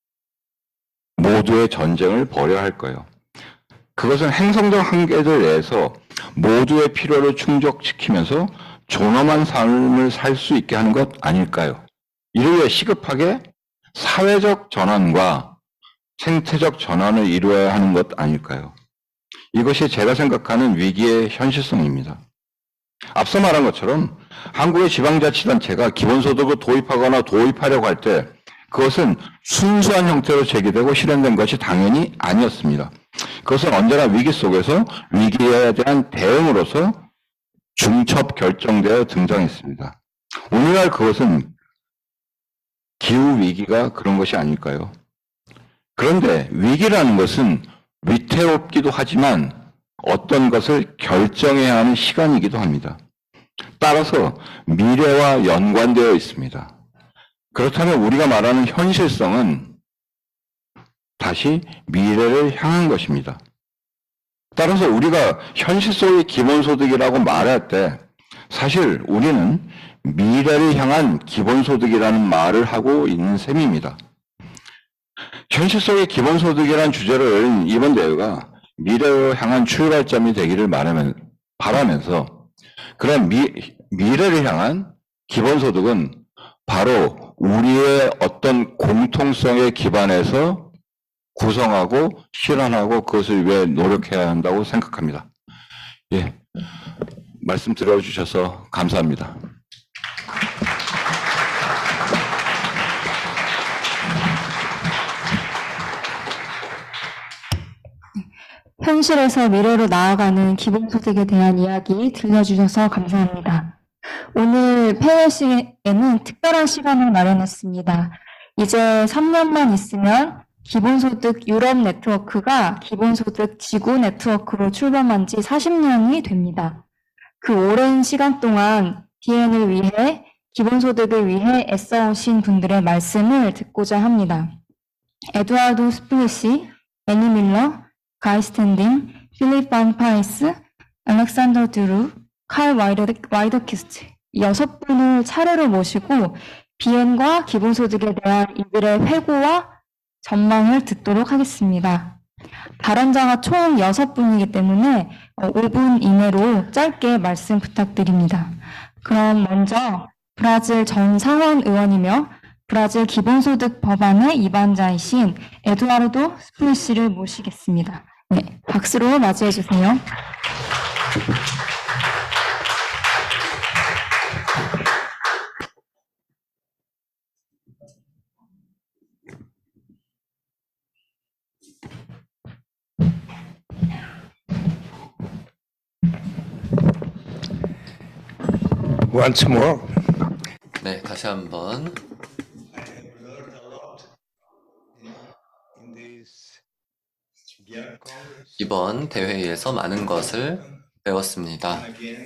모두의 전쟁을 벌여야 할까요? 그것은 행성적 한계들 내에서 모두의 필요를 충족시키면서 존엄한 삶을 살 수 있게 하는 것 아닐까요? 이를 위해 시급하게 사회적 전환과 생태적 전환을 이루어야 하는 것 아닐까요? 이것이 제가 생각하는 위기의 현실성입니다. 앞서 말한 것처럼 한국의 지방자치단체가 기본소득을 도입하거나 도입하려고 할 때 그것은 순수한 형태로 제기되고 실현된 것이 당연히 아니었습니다. 그것은 언제나 위기 속에서 위기에 대한 대응으로서 중첩 결정되어 등장했습니다. 오늘날 그것은 기후위기가 그런 것이 아닐까요? 그런데 위기라는 것은 위태롭기도 하지만 어떤 것을 결정해야 하는 시간이기도 합니다. 따라서 미래와 연관되어 있습니다. 그렇다면 우리가 말하는 현실성은 다시 미래를 향한 것입니다. 따라서 우리가 현실 속의 기본소득이라고 말할 때 사실 우리는 미래를 향한 기본소득이라는 말을 하고 있는 셈입니다. 현실 속의 기본소득이라는 주제를 이번 대회가 미래로 향한 출발점이 되기를 바라면서 그런 미래를 향한 기본소득은 바로 우리의 어떤 공통성에 기반해서 구성하고 실현하고 그것을 위해 노력해야 한다고 생각합니다. 예, 말씀 들어주셔서 감사합니다. 현실에서 미래로 나아가는 기본소득에 대한 이야기 들려주셔서 감사합니다. 오늘 폐회식에는 특별한 시간을 마련했습니다. 이제 3년만 있으면 기본소득 유럽 네트워크가 기본소득 지구 네트워크로 출범한 지 40년이 됩니다. 그 오랜 시간 동안 DN을 위해, 기본소득을 위해 애써오신 분들의 말씀을 듣고자 합니다. 에두아르도 스플릿시, 애니 밀러, 가이 스탠딩, 필립 반 파이스, 알렉산더 드루, 칼 와이더키스트 6분을 차례로 모시고 비엔과 기본소득에 대한 이들의 회고와 전망을 듣도록 하겠습니다. 발언자가 총 6분이기 때문에 5분 이내로 짧게 말씀 부탁드립니다. 그럼 먼저 브라질 전 상원 의원이며 브라질 기본소득 법안의 입안자이신 에두아르도 스플릿시를 모시겠습니다. 네, 박수로 맞이해 주세요. Once more, 네, 다시 한번 이번 대회에서 많은 것을 배웠습니다.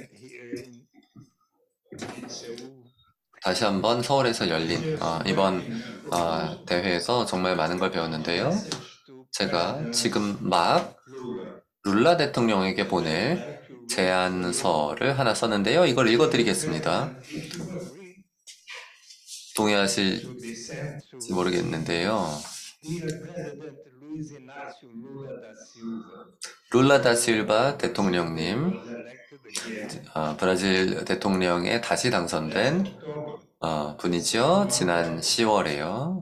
다시 한번 서울에서 열린 이번 대회에서 정말 많은 걸 배웠는데요. 제가 지금 막 룰라 대통령에게 보낼 제안서를 하나 썼는데요. 이걸 읽어드리겠습니다. 동의하실지 모르겠는데요. 룰라 다 실바 대통령님, 브라질 대통령에 다시 당선된 분이죠. 지난 10월에요.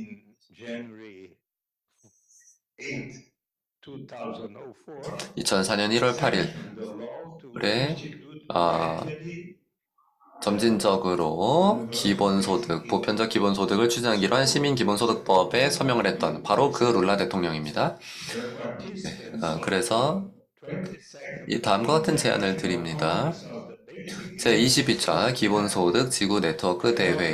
2004년 1월 8일에 점진적으로 기본소득, 보편적 기본소득을 추진하기로 한 시민기본소득법에 서명을 했던 바로 그 룰라 대통령입니다. 네, 그래서 이 다음과 같은 제안을 드립니다. 제22차 기본소득 지구 네트워크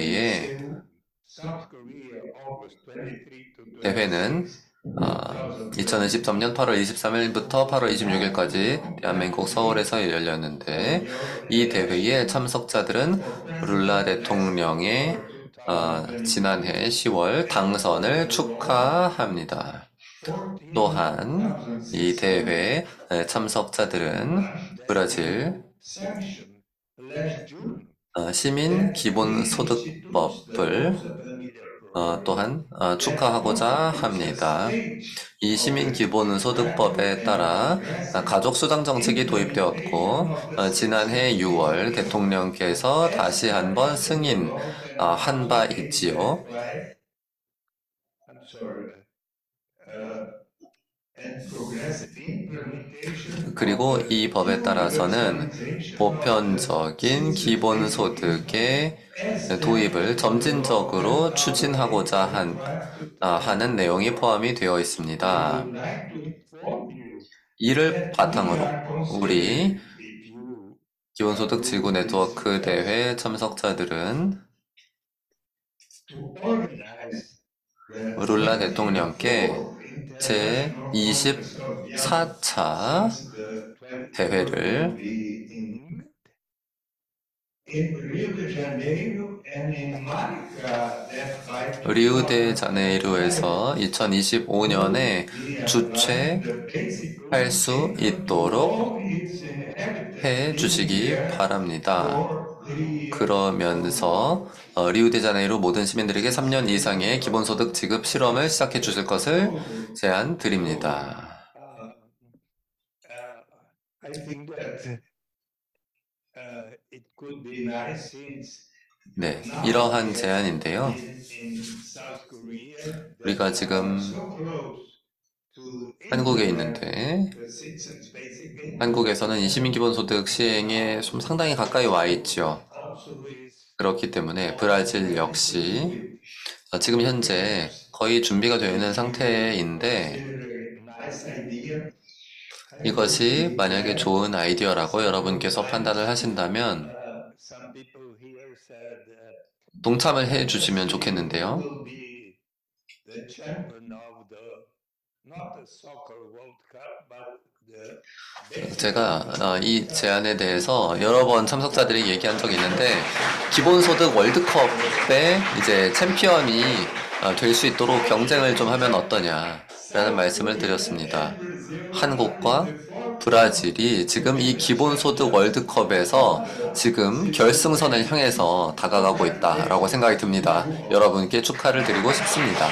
대회는 2023년 8월 23일부터 8월 26일까지 대한민국 서울에서 열렸는데 이 대회에 참석자들은 룰라 대통령의 지난해 10월 당선을 축하합니다. 또한 이 대회 참석자들은 브라질 시민 기본소득법을 또한 축하하고자 합니다. 이 시민기본소득법에 따라 가족수당 정책이 도입되었고 지난해 6월 대통령께서 다시 한번 승인한 바 있지요. 그리고 이 법에 따라서는 보편적인 기본소득의 도입을 점진적으로 추진하고자 하는 내용이 포함이 되어 있습니다. 이를 바탕으로 우리 기본소득 지구 네트워크 대회 참석자들은 룰라 대통령께 제24차 대회를 리우데자네이루에서 2025년에 주최할 수 있도록 해 주시기 바랍니다. 그러면서 리우데자네이루 모든 시민들에게 3년 이상의 기본소득 지급 실험을 시작해 주실 것을 제안 드립니다. I think that it could be nice since 네, 이러한 제안인데요. in South Korea 우리가 지금 so close to 한국에 있는데 the citizens basically 한국에서는 이 시민기본소득 시행에 좀 상당히 가까이 와 있죠. also is 그렇기 때문에 브라질 역시 지금 현재 거의 준비가 되어 있는 상태인데 a nice idea. 이것이 만약에 좋은 아이디어라고 여러분께서 판단을 하신다면 Some people here said 동참을 해 주시면 좋겠는데요. will be the champion of the not the soccer World Cup but the 제가 이 제안에 대해서 여러 번 참석자들이 얘기한 적이 있는데 기본소득 월드컵에 이제 챔피언이 될 수 있도록 경쟁을 좀 하면 어떠냐라는 말씀을 드렸습니다. 한국과 브라질이 지금 이 기본소득 월드컵에서 지금 결승선을 향해서 다가가고 있다라고 생각이 듭니다. 여러분께 축하를 드리고 싶습니다.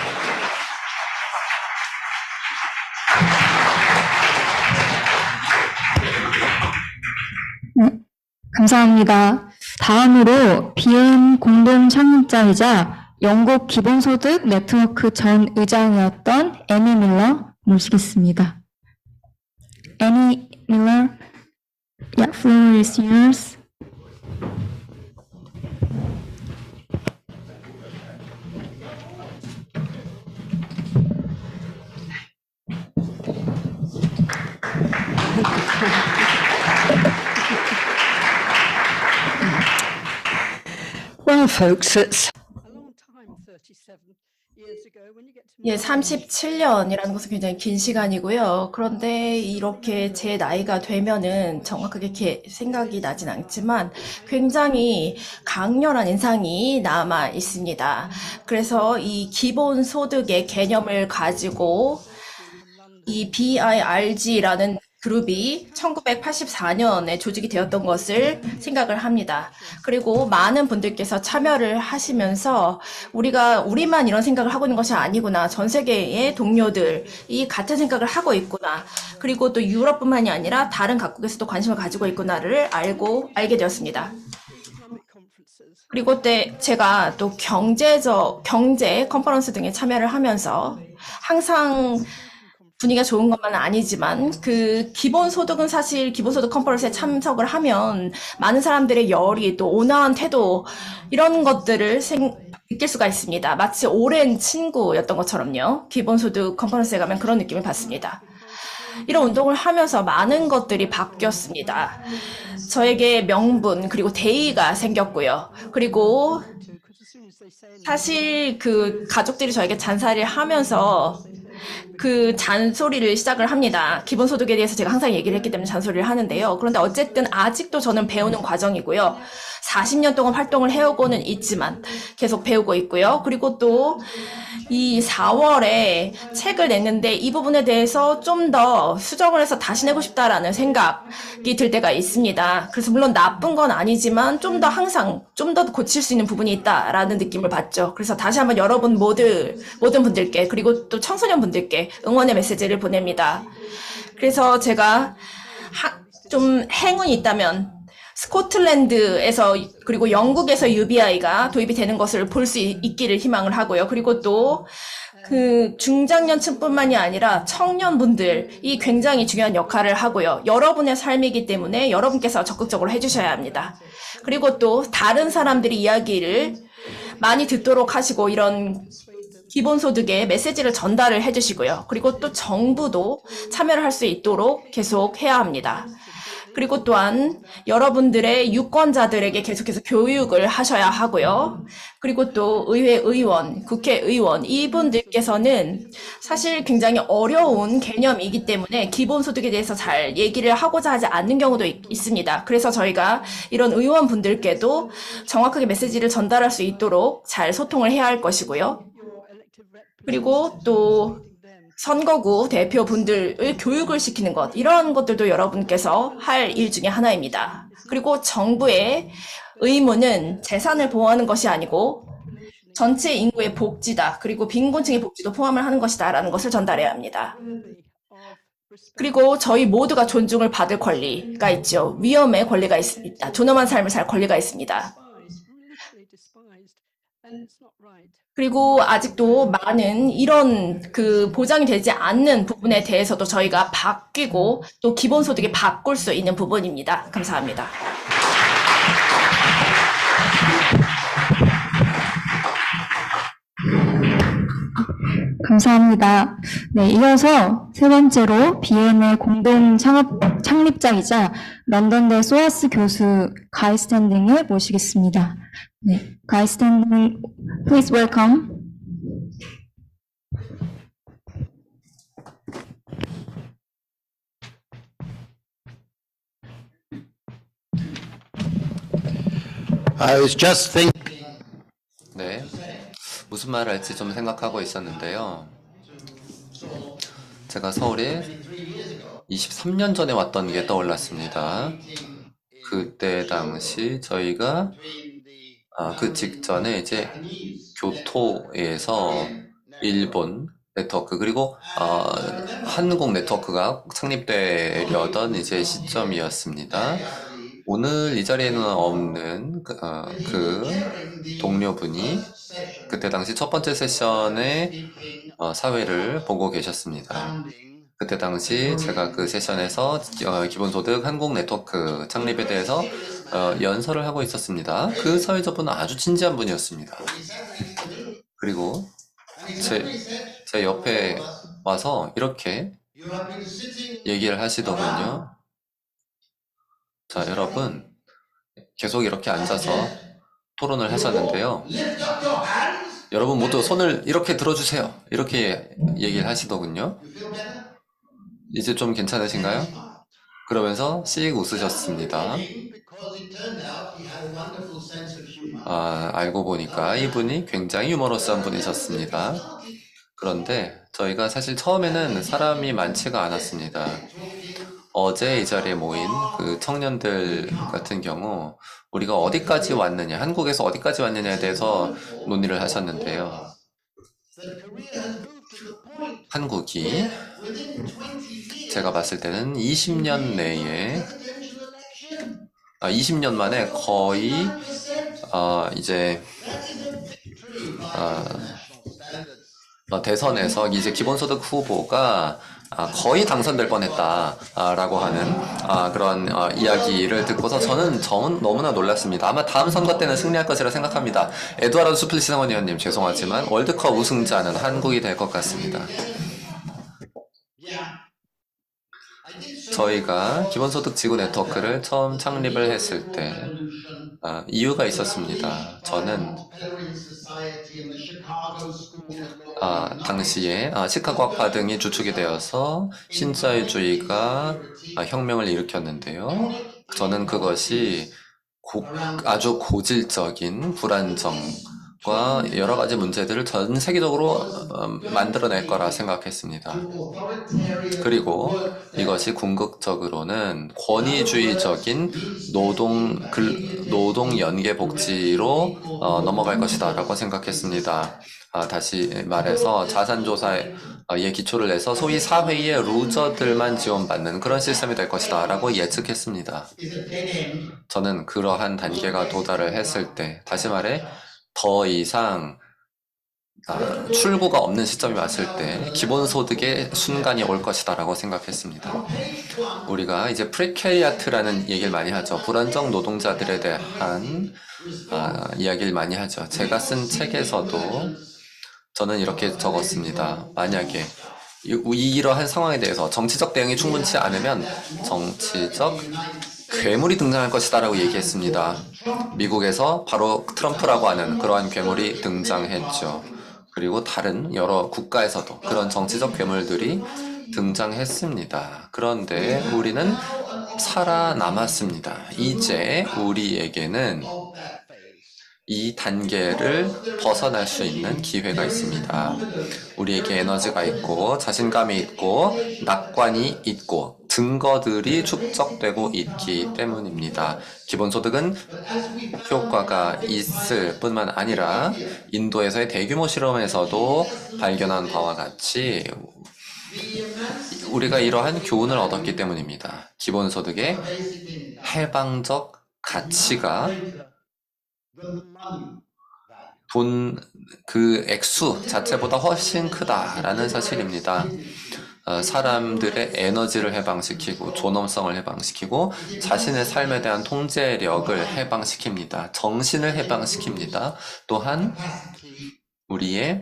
감사합니다. 다음으로 BN 공동 창립자이자 영국 기본소득 네트워크 전 의장이었던 애니 밀러 모시겠습니다. 애니 밀러, yeah, floor is yours. Well, folks, it's a long time, 37 years ago, when you get to 예, 37년이라는 것은 굉장히 긴 시간이고요. 그런데 이렇게 제 나이가 되면은 정확하게 생각이 나진 않지만 굉장히 강렬한 인상이 남아 있습니다. 그래서 이 기본소득의 개념을 가지고 이 BIRG라는 그룹이 1984년에 조직이 되었던 것을 생각을 합니다. 그리고 많은 분들께서 참여를 하시면서 우리만 이런 생각을 하고 있는 것이 아니구나. 전 세계의 동료들이 같은 생각을 하고 있구나. 그리고 또 유럽뿐만이 아니라 다른 각국에서도 관심을 가지고 있구나를 알게 되었습니다. 그리고 때 제가 또 경제 컨퍼런스 등에 참여를 하면서 항상 분위기가 좋은 것만은 아니지만 그 기본소득은 사실 기본소득 컨퍼런스에 참석을 하면 많은 사람들의 열의 또 온화한 태도 이런 것들을 느낄 수가 있습니다. 마치 오랜 친구였던 것처럼요. 기본소득 컨퍼런스에 가면 그런 느낌을 받습니다. 이런 운동을 하면서 많은 것들이 바뀌었습니다. 저에게 명분 그리고 대의가 생겼고요. 그리고 사실 그 가족들이 저에게 잔소리를 하면서 그 잔소리를 시작을 합니다. 기본소득에 대해서 제가 항상 얘기를 했기 때문에 잔소리를 하는데요. 그런데 어쨌든 아직도 저는 배우는 과정이고요. 40년 동안 활동을 해오고는 있지만 계속 배우고 있고요. 그리고 또 이 4월에 책을 냈는데 이 부분에 대해서 좀 더 수정을 해서 다시 내고 싶다라는 생각이 들 때가 있습니다. 그래서 물론 나쁜 건 아니지만 좀 더 고칠 수 있는 부분이 있다라는 느낌을 받죠. 그래서 다시 한번 여러분 모든 분들께 그리고 또 청소년 분들께 응원의 메시지를 보냅니다. 그래서 제가 좀 행운이 있다면 스코틀랜드에서 그리고 영국에서 UBI가 도입이 되는 것을 볼 수 있기를 희망을 하고요. 그리고 또 그 중장년층뿐만이 아니라 청년분들이 굉장히 중요한 역할을 하고요. 여러분의 삶이기 때문에 여러분께서 적극적으로 해주셔야 합니다. 그리고 또 다른 사람들이 이야기를 많이 듣도록 하시고 이런 기본소득의 메시지를 전달을 해주시고요. 그리고 또 정부도 참여를 할 수 있도록 계속 해야 합니다. 그리고 또한 여러분들의 유권자들에게 계속해서 교육을 하셔야 하고요. 그리고 또 의회 의원, 국회의원 이분들께서는 사실 굉장히 어려운 개념이기 때문에 기본소득에 대해서 잘 얘기를 하고자 하지 않는 경우도 있습니다. 그래서 저희가 이런 의원분들께도 정확하게 메시지를 전달할 수 있도록 잘 소통을 해야 할 것이고요. 그리고 또 선거구 대표분들을 교육을 시키는 것, 이런 것들도 여러분께서 할 일 중에 하나입니다. 그리고 정부의 의무는 재산을 보호하는 것이 아니고 전체 인구의 복지다. 그리고 빈곤층의 복지도 포함을 하는 것이다라는 것을 전달해야 합니다. 그리고 저희 모두가 존중을 받을 권리가 있죠. 위험의 권리가 있습니다. 존엄한 삶을 살 권리가 있습니다. 그리고 아직도 많은 이런 보장이 되지 않는 부분에 대해서도 저희가 바뀌고 또 기본소득이 바꿀 수 있는 부분입니다. 감사합니다. 감사합니다. 네, 이어서 세 번째로 비엔의 공동 창립자이자 런던대 소아스 교수 가이 스탠딩을 모시겠습니다. 네, 가이 스탠딩, please welcome. I was just thinking. 네, 무슨 말을 할지 좀 생각하고 있었는데요. 제가 서울에 23년 전에 왔던 게 떠올랐습니다. 그때 당시 저희가 그 직전에 이제 교토에서 일본 네트워크 그리고 한국 네트워크가 창립되려던 이제 시점이었습니다. 오늘 이 자리에는 없는 그 동료분이 그때 당시 첫 번째 세션의 사회를 보고 계셨습니다. 그때 당시 제가 그 세션에서 기본소득 한국 네트워크 창립에 대해서 연설을 하고 있었습니다. 그 사회자분은 아주 진지한 분이었습니다. 그리고 제 옆에 와서 이렇게 얘기를 하시더군요. 자, 여러분, 계속 이렇게 앉아서 토론을 하셨는데요. 여러분 모두 손을 이렇게 들어주세요. 이렇게 얘기를 하시더군요. 이제 좀 괜찮으신가요? 그러면서 씩 웃으셨습니다. 알고 보니까 이분이 굉장히 유머러스한 분이셨습니다. 그런데 저희가 사실 처음에는 사람이 많지가 않았습니다. 어제 이 자리에 모인 그 청년들 같은 경우 우리가 어디까지 왔느냐, 한국에서 어디까지 왔느냐에 대해서 논의를 하셨는데요. 한국이 제가 봤을 때는 20년 내에 20년 만에 거의 이제 대선에서 이제 기본소득 후보가 거의 당선될 뻔했다라고 하는 그런 이야기를 듣고서 저는 너무나 놀랐습니다. 아마 다음 선거 때는 승리할 것이라 생각합니다. 에두아르도 수플리시 상원의원님 죄송하지만 월드컵 우승자는 한국이 될 것 같습니다. 저희가 기본소득 지구 네트워크를 처음 창립을 했을 때 이유가 있었습니다. 저는 당시에 시카고 학파 등이 주축이 되어서 신자유주의가 혁명을 일으켰는데요. 저는 그것이 아주 고질적인 불안정과 여러 가지 문제들을 전 세계적으로 만들어낼 거라 생각했습니다. 그리고 이것이 궁극적으로는 권위주의적인 노동 연계 복지로 넘어갈 것이다 라고 생각했습니다. 다시 말해서 자산조사에 기초를 해서 소위 사회의 루저들만 지원받는 그런 시스템이 될 것이다 라고 예측했습니다. 저는 그러한 단계가 도달을 했을 때, 다시 말해 더 이상 출구가 없는 시점이 왔을 때 기본소득의 순간이 올 것이다 라고 생각했습니다. 우리가 이제 프리케리아트라는 얘기를 많이 하죠. 불안정 노동자들에 대한 이야기를 많이 하죠. 제가 쓴 책에서도 저는 이렇게 적었습니다. 만약에 이러한 상황에 대해서 정치적 대응이 충분치 않으면 정치적 괴물이 등장할 것이다 라고 얘기했습니다. 미국에서 바로 트럼프라고 하는 그러한 괴물이 등장했죠. 그리고 다른 여러 국가에서도 그런 정치적 괴물들이 등장했습니다. 그런데 우리는 살아남았습니다. 이제 우리에게는 이 단계를 벗어날 수 있는 기회가 있습니다. 우리에게 에너지가 있고 자신감이 있고 낙관이 있고 증거들이 축적되고 있기 때문입니다. 기본소득은 효과가 있을 뿐만 아니라 인도에서의 대규모 실험에서도 발견한 바와 같이 우리가 이러한 교훈을 얻었기 때문입니다. 기본소득의 해방적 가치가 돈 그 액수 자체보다 훨씬 크다라는 사실입니다. 사람들의 에너지를 해방시키고 존엄성을 해방시키고 자신의 삶에 대한 통제력을 해방시킵니다. 정신을 해방시킵니다. 또한 우리의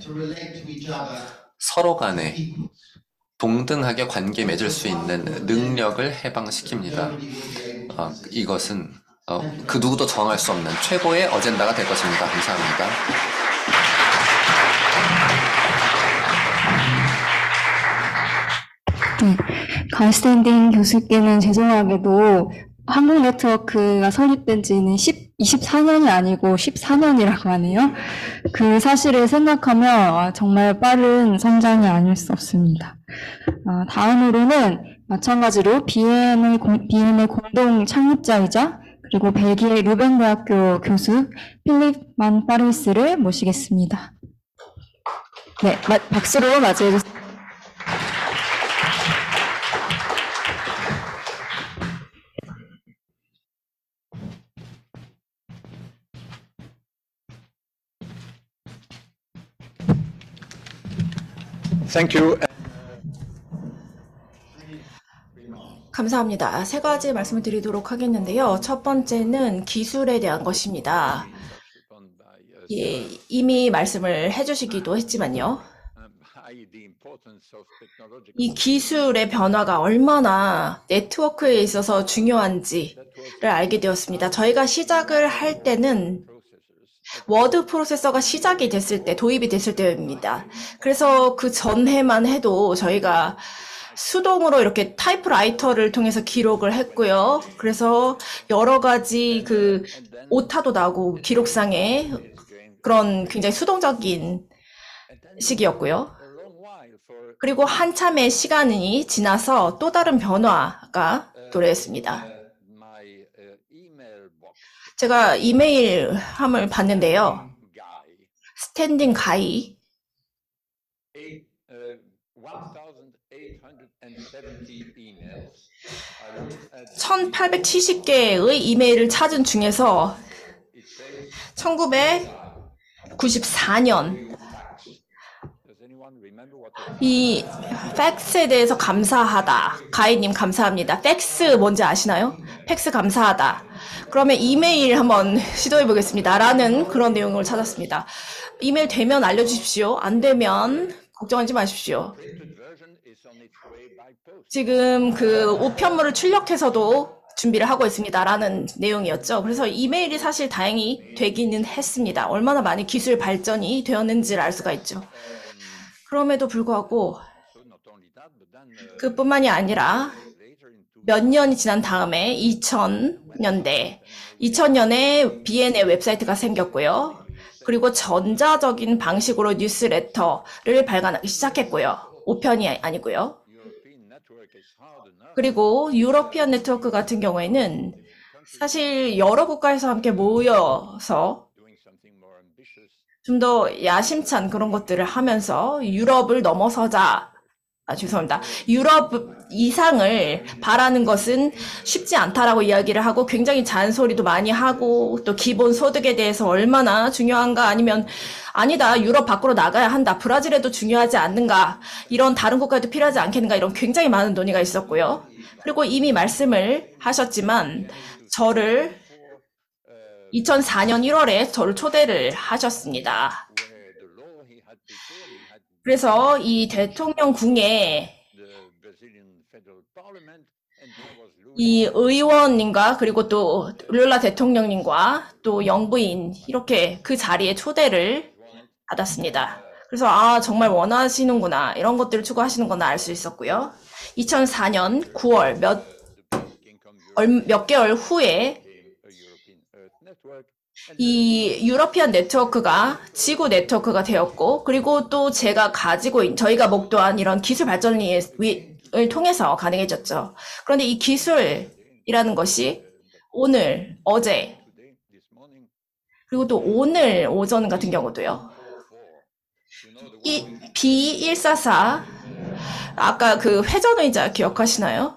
서로 간에 동등하게 관계 맺을 수 있는 능력을 해방시킵니다. 이것은 그 누구도 정할 수 없는 최고의 어젠다가 될 것입니다. 감사합니다. 네, 갈스탠딩 교수께는 죄송하게도 한국 네트워크가 설립된 지는 24년이 아니고 14년이라고 하네요. 그 사실을 생각하면 정말 빠른 성장이 아닐 수 없습니다. 다음으로는 마찬가지로 비엔의 공동 창립자이자 그리고 벨기에 루벤 대학교 교수 필립 만 파리스를 모시겠습니다. 네, 박수로 맞이해 주세요. Thank you. 감사합니다. 세 가지 말씀을 드리도록 하겠는데요. 첫 번째는 기술에 대한 것입니다. 예, 이미 말씀을 해주시기도 했지만요. 이 기술의 변화가 얼마나 네트워크에 있어서 중요한지를 알게 되었습니다. 저희가 시작을 할 때는 워드 프로세서가 시작이 됐을 때, 도입이 됐을 때입니다. 그래서 그 전해만 해도 저희가 수동으로 이렇게 타이프라이터를 통해서 기록을 했고요. 그래서 여러 가지 그 오타도 나고 기록상에 그런 굉장히 수동적인 시기였고요. 그리고 한참의 시간이 지나서 또 다른 변화가 도래했습니다. 제가 이메일 함을 봤는데요. 스탠딩 가이 1870개의 이메일을 찾은 중에서 1994년 이 팩스에 대해서 감사하다. 가이님 감사합니다. 팩스 뭔지 아시나요? 팩스 감사하다. 그러면 이메일 한번 시도해 보겠습니다. 라는 그런 내용을 찾았습니다. 이메일 되면 알려주십시오. 안 되면 걱정하지 마십시오. 지금 그 우편물을 출력해서도 준비를 하고 있습니다. 라는 내용이었죠. 그래서 이메일이 사실 다행히 되기는 했습니다. 얼마나 많이 기술 발전이 되었는지를 알 수가 있죠. 그럼에도 불구하고 그뿐만이 아니라 몇 년이 지난 다음에 2000년에 비엔의 웹사이트가 생겼고요. 그리고 전자적인 방식으로 뉴스레터를 발간하기 시작했고요. 우편이 아니고요. 그리고 유러피안 네트워크 같은 경우에는 사실 여러 국가에서 함께 모여서 좀 더 야심찬 그런 것들을 하면서 유럽을 넘어서자. 죄송합니다. 유럽 이상을 바라는 것은 쉽지 않다라고 이야기를 하고 굉장히 잔소리도 많이 하고 또 기본 소득에 대해서 얼마나 중요한가 아니면 아니다. 유럽 밖으로 나가야 한다. 브라질에도 중요하지 않는가. 이런 다른 국가에도 필요하지 않겠는가. 이런 굉장히 많은 논의가 있었고요. 그리고 이미 말씀을 하셨지만 저를 2004년 1월에 저를 초대를 하셨습니다. 그래서 이 대통령궁에 이 의원님과 그리고 또 룰라 대통령님과 또 영부인 이렇게 그 자리에 초대를 받았습니다. 그래서 정말 원하시는구나 이런 것들을 추구하시는구나 알 수 있었고요. 2004년 9월 몇 개월 후에 이 유러피안 네트워크가 지구 네트워크가 되었고, 그리고 또 저희가 목도한 이런 기술 발전을 통해서 가능해졌죠. 그런데 이 기술이라는 것이 오늘, 어제, 그리고 또 오늘 오전 같은 경우도요. 이 B144, 아까 그 회전의자 기억하시나요?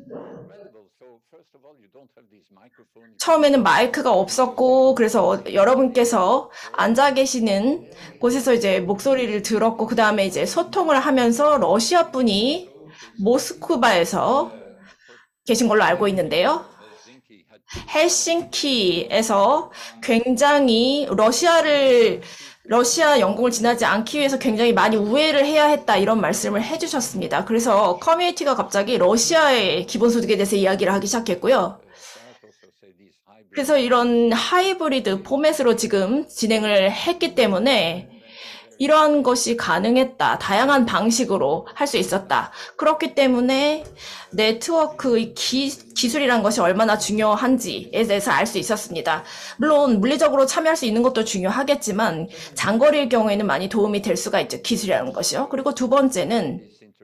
처음에는 마이크가 없었고, 그래서 여러분께서 앉아 계시는 곳에서 이제 목소리를 들었고, 그 다음에 이제 소통을 하면서 러시아 분이 모스크바에서 계신 걸로 알고 있는데요. 헬싱키에서 굉장히 러시아 영공을 지나지 않기 위해서 굉장히 많이 우회를 해야 했다, 이런 말씀을 해주셨습니다. 그래서 커뮤니티가 갑자기 러시아의 기본소득에 대해서 이야기를 하기 시작했고요. 그래서 이런 하이브리드 포맷으로 지금 진행을 했기 때문에 이러한 것이 가능했다. 다양한 방식으로 할 수 있었다. 그렇기 때문에 네트워크의 기술이란 것이 얼마나 중요한지에 대해서 알 수 있었습니다. 물론 물리적으로 참여할 수 있는 것도 중요하겠지만 장거리일 경우에는 많이 도움이 될 수가 있죠. 기술이라는 것이요. 그리고 두 번째는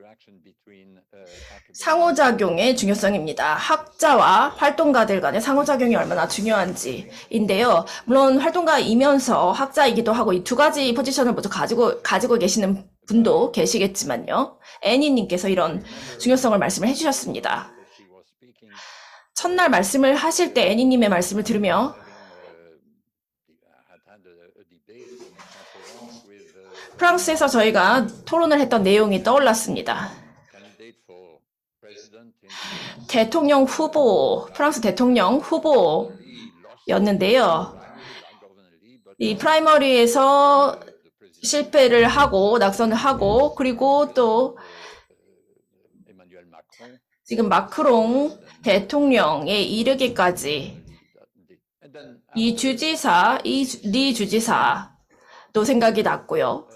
상호작용의 중요성입니다. 학자와 활동가들 간의 상호작용이 얼마나 중요한지인데요. 물론 활동가이면서 학자이기도 하고 이 두 가지 포지션을 모두 가지고 계시는 분도 계시겠지만요. 애니님께서 이런 중요성을 말씀을 해주셨습니다. 첫날 말씀을 하실 때 애니님의 말씀을 들으며 프랑스에서 저희가 토론을 했던 내용이 떠올랐습니다. 프랑스 대통령 후보였는데요. 이 프라이머리에서 실패를 하고, 낙선을 하고, 그리고 또 지금 마크롱 대통령에 이르기까지 리 주지사도 생각이 났고요.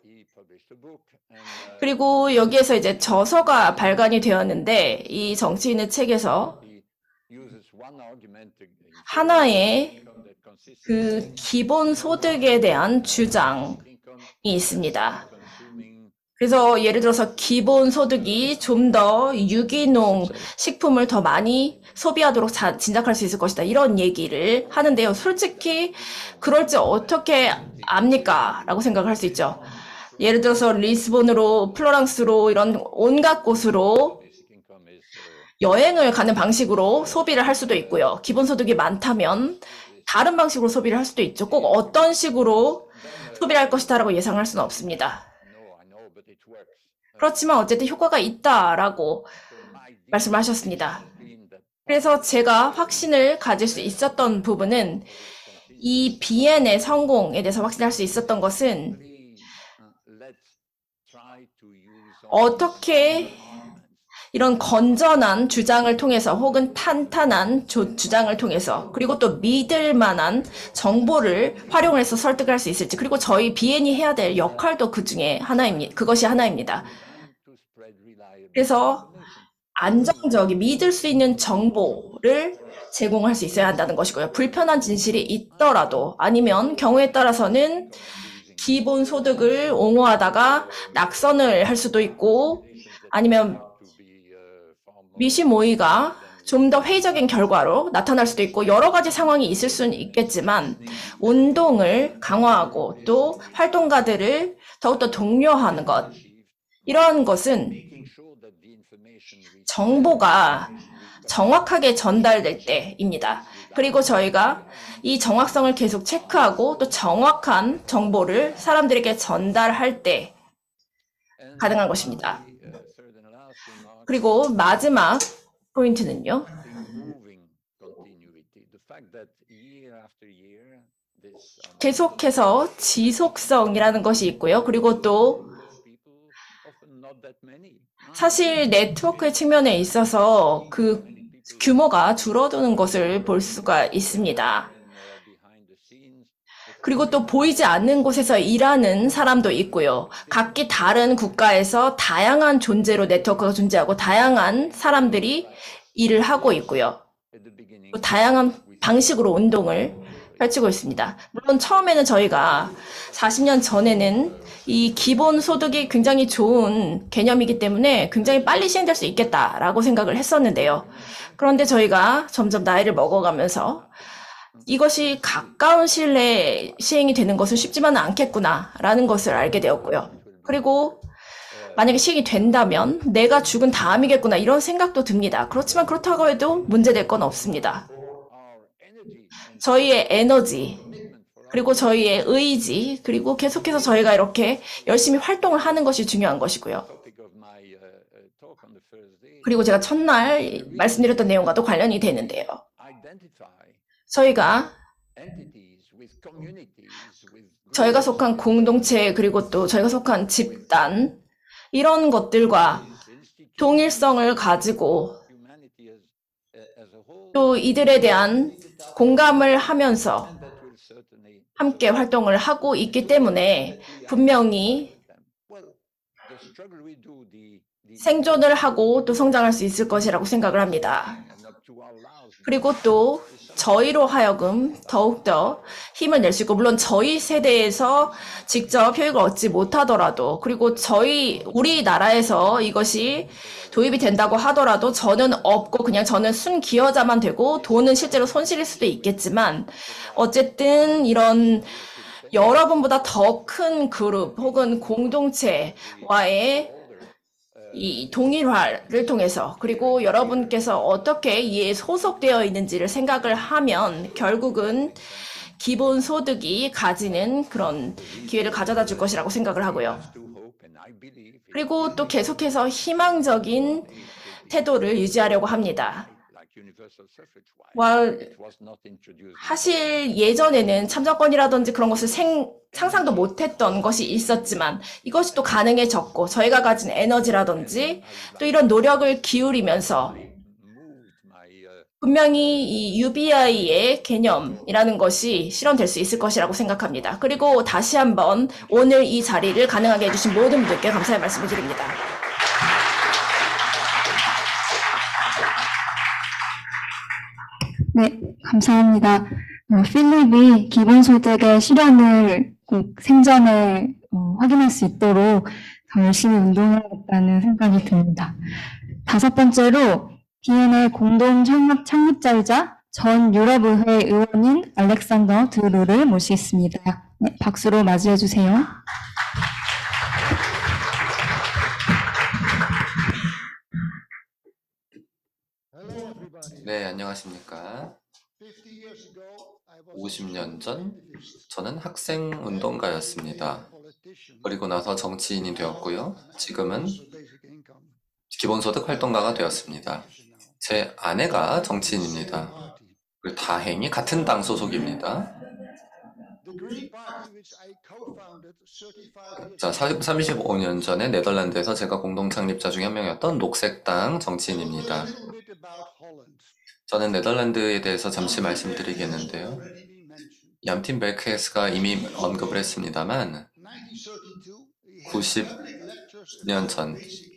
그리고 여기에서 이제 저서가 발간이 되었는데, 이 정치인의 책에서 하나의 그 기본소득에 대한 주장이 있습니다. 그래서 예를 들어서 기본소득이 좀 더 유기농 식품을 더 많이 소비하도록 진작할 수 있을 것이다, 이런 얘기를 하는데요. 솔직히 그럴지 어떻게 압니까? 라고 생각을 할 수 있죠. 예를 들어서 리스본으로, 플로랑스로, 이런 온갖 곳으로 여행을 가는 방식으로 소비를 할 수도 있고요. 기본소득이 많다면 다른 방식으로 소비를 할 수도 있죠. 꼭 어떤 식으로 소비를 할 것이다라고 예상할 수는 없습니다. 그렇지만 어쨌든 효과가 있다라고 말씀하셨습니다. 그래서 제가 확신을 가질 수 있었던 부분은, 이 BN의 성공에 대해서 확신할 수 있었던 것은 어떻게 이런 건전한 주장을 통해서, 혹은 탄탄한 주장을 통해서, 그리고 또 믿을 만한 정보를 활용해서 설득할 수 있을지, 그리고 저희 BN이 해야 될 역할도 그것이 하나입니다. 그래서 안정적인, 믿을 수 있는 정보를 제공할 수 있어야 한다는 것이고요. 불편한 진실이 있더라도, 아니면 경우에 따라서는 기본소득을 옹호하다가 낙선을 할 수도 있고, 아니면 미시 모의가 좀 더 회의적인 결과로 나타날 수도 있고, 여러 가지 상황이 있을 수는 있겠지만, 운동을 강화하고 또 활동가들을 더욱더 독려하는 것, 이러한 것은 정보가 정확하게 전달될 때입니다. 그리고 저희가 이 정확성을 계속 체크하고 또 정확한 정보를 사람들에게 전달할 때 가능한 것입니다. 그리고 마지막 포인트는요. 계속해서 지속성이라는 것이 있고요. 그리고 또 사실 네트워크의 측면에 있어서 그 규모가 줄어드는 것을 볼 수가 있습니다. 그리고 또 보이지 않는 곳에서 일하는 사람도 있고요. 각기 다른 국가에서 다양한 존재로 네트워크가 존재하고 다양한 사람들이 일을 하고 있고요. 또 다양한 방식으로 운동을 펼치고 있습니다. 물론 처음에는 저희가 40년 전에는 이 기본소득이 굉장히 좋은 개념이기 때문에 굉장히 빨리 시행될 수 있겠다라고 생각을 했었는데요. 그런데 저희가 점점 나이를 먹어가면서 이것이 가까운 시일 내에 시행이 되는 것은 쉽지만은 않겠구나라는 것을 알게 되었고요. 그리고 만약에 시행이 된다면 내가 죽은 다음이겠구나 이런 생각도 듭니다. 그렇지만 그렇다고 해도 문제될 건 없습니다. 저희의 에너지, 그리고 저희의 의지, 그리고 계속해서 저희가 이렇게 열심히 활동을 하는 것이 중요한 것이고요. 그리고 제가 첫날 말씀드렸던 내용과도 관련이 되는데요. 저희가 속한 공동체, 그리고 또 저희가 속한 집단, 이런 것들과 동일성을 가지고 또 이들에 대한 공감을 하면서 함께 활동을 하고 있기 때문에 분명히 생존을 하고 또 성장할 수 있을 것이라고 생각을 합니다. 그리고 또 저희로 하여금 더욱더 힘을 낼 수 있고, 물론 저희 세대에서 직접 효익을 얻지 못하더라도, 그리고 우리나라에서 이것이 도입이 된다고 하더라도 저는 없고 그냥 저는 순기여자만 되고 돈은 실제로 손실일 수도 있겠지만, 어쨌든 이런 여러분보다 더 큰 그룹 혹은 공동체와의 이 동일화를 통해서, 그리고 여러분께서 어떻게 이에 소속되어 있는지를 생각을 하면 결국은 기본소득이 가지는 그런 기회를 가져다 줄 것이라고 생각을 하고요. 그리고 또 계속해서 희망적인 태도를 유지하려고 합니다. 사실 예전에는 참정권이라든지 그런 것을 상상도 못했던 것이 있었지만 이것이 또 가능해졌고, 저희가 가진 에너지라든지 또 이런 노력을 기울이면서 분명히 이 UBI의 개념이라는 것이 실현될 수 있을 것이라고 생각합니다. 그리고 다시 한번 오늘 이 자리를 가능하게 해주신 모든 분들께 감사의 말씀을 드립니다. 네, 감사합니다. 필립이 기본소득의 실현을 꼭 생전에 확인할 수 있도록 더 열심히 운동해야겠다는 생각이 듭니다. 5번째로 비엔의 공동 창립자이자 전 유럽의회 의원인 알렉산더 드루를 모시겠습니다. 네, 박수로 맞이해 주세요. 네, 안녕하십니까. 50년 전 저는 학생 운동가였습니다. 그리고 나서 정치인이 되었고요. 지금은 기본소득 활동가가 되었습니다. 제 아내가 정치인입니다. 그리고 다행히 같은 당 소속입니다. 자, 35년 전에 네덜란드에서 제가 공동 창립자 중에 한 명이었던 녹색당 정치인입니다. 저는 네덜란드에 대해서 잠시 말씀드리겠는데요. 얌틴 벨크헤스가 이미 언급을 했습니다만 90년 전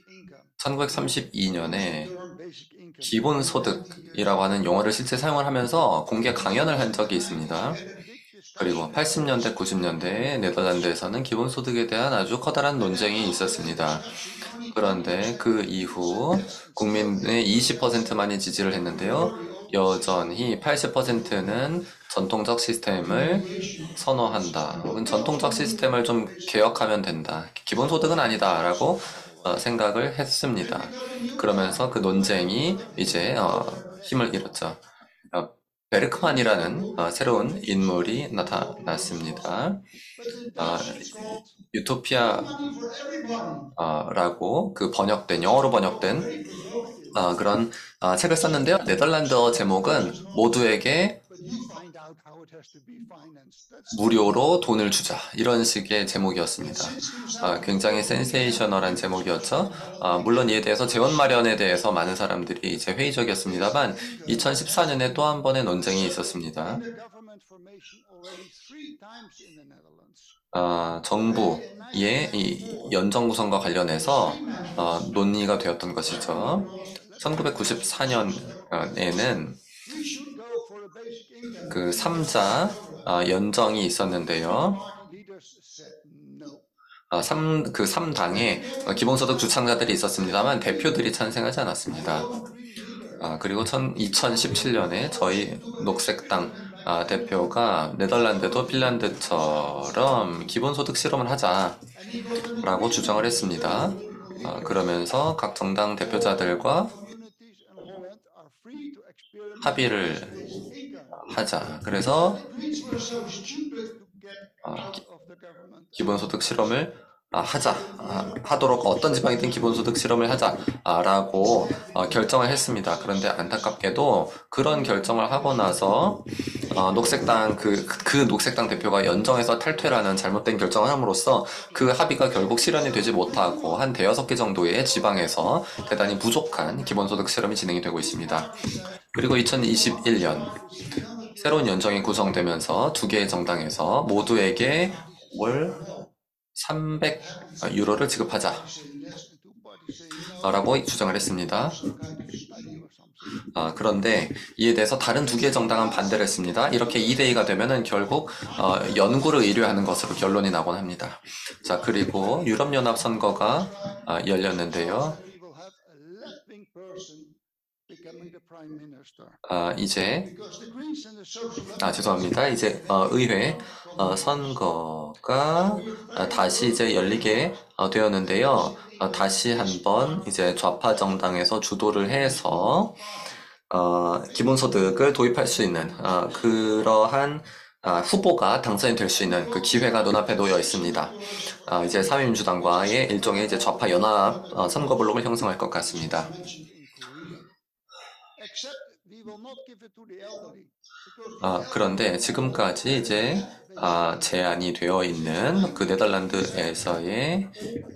1932년에 기본소득이라고 하는 용어를 실제 사용을 하면서 공개 강연을 한 적이 있습니다. 그리고 80년대, 90년대에 네덜란드에서는 기본소득에 대한 아주 커다란 논쟁이 있었습니다. 그런데 그 이후 국민의 20%만이 지지를 했는데요. 여전히 80%는 전통적 시스템을 선호한다. 혹은 전통적 시스템을 좀 개혁하면 된다. 기본소득은 아니다. 라고 생각을 했습니다. 그러면서 그 논쟁이 이제 힘을 잃었죠. 베르크만이라는 새로운 인물이 나타났습니다. 유토피아라고 그 영어로 번역된 그런 책을 썼는데요. 네덜란드어 제목은 모두에게 무료로 돈을 주자, 이런 식의 제목이었습니다. 굉장히 센세이셔널한 제목이었죠. 물론 이에 대해서 재원 마련에 대해서 많은 사람들이 이제 회의적이었습니다만 2014년에 또 한 번의 논쟁이 있었습니다. 정부의 이 연정 구성과 관련해서 논의가 되었던 것이죠. 1994년에는 그 3자 연정이 있었는데요. leaders said no. 3당에 기본소득 주창자들이 있었습니다만 대표들이 찬성하지 않았습니다. 그리고 2017년에 저희 녹색당 대표가 네덜란드도 핀란드처럼 기본소득 실험을 하자라고 주장을 했습니다. 그러면서 각 정당 대표자들과 합의를 하자. 그래서 기본소득 실험을 하도록 어떤 지방이든 기본소득 실험을 하자라고 결정을 했습니다. 그런데 안타깝게도 그런 결정을 하고 나서 녹색당 그 녹색당 대표가 연정에서 탈퇴라는 잘못된 결정을 함으로써 그 합의가 결국 실현이 되지 못하고 한 대여섯 개 정도의 지방에서 대단히 부족한 기본소득 실험이 진행이 되고 있습니다. 그리고 2021년 새로운 연정이 구성되면서 두 개의 정당에서 모두에게 월 300유로를 지급하자 라고 주장을 했습니다. 그런데 이에 대해서 다른 두 개의 정당은 반대를 했습니다. 이렇게 2대2가 되면은 결국 연구를 의뢰하는 것으로 결론이 나곤 합니다. 자, 그리고 유럽연합 선거가 열렸는데요. 죄송합니다. 이제 의회 선거가 다시 이제 열리게 되었는데요. 다시 한번 이제 좌파 정당에서 주도를 해서 기본소득을 도입할 수 있는 그러한 후보가 당선이 될 수 있는 그 기회가 눈앞에 놓여 있습니다. 이제 사회민주당과의 일종의 이제 좌파 연합 선거 블록을 형성할 것 같습니다. 그런데 지금까지 이제 제안이 되어 있는 그 네덜란드에서의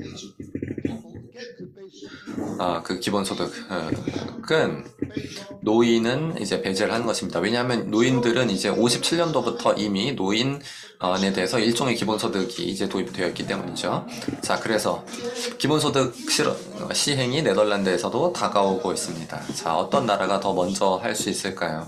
그 기본소득은 노인은 이제 배제를 한 것입니다. 왜냐하면 노인들은 이제 57년도부터 이미 노인에 대해서 일종의 기본소득이 이제 도입이 되어 있기 때문이죠. 자, 그래서 기본소득 시행이 네덜란드에서도 다가오고 있습니다. 자, 어떤 나라가 더 먼저 할 수 있을까요?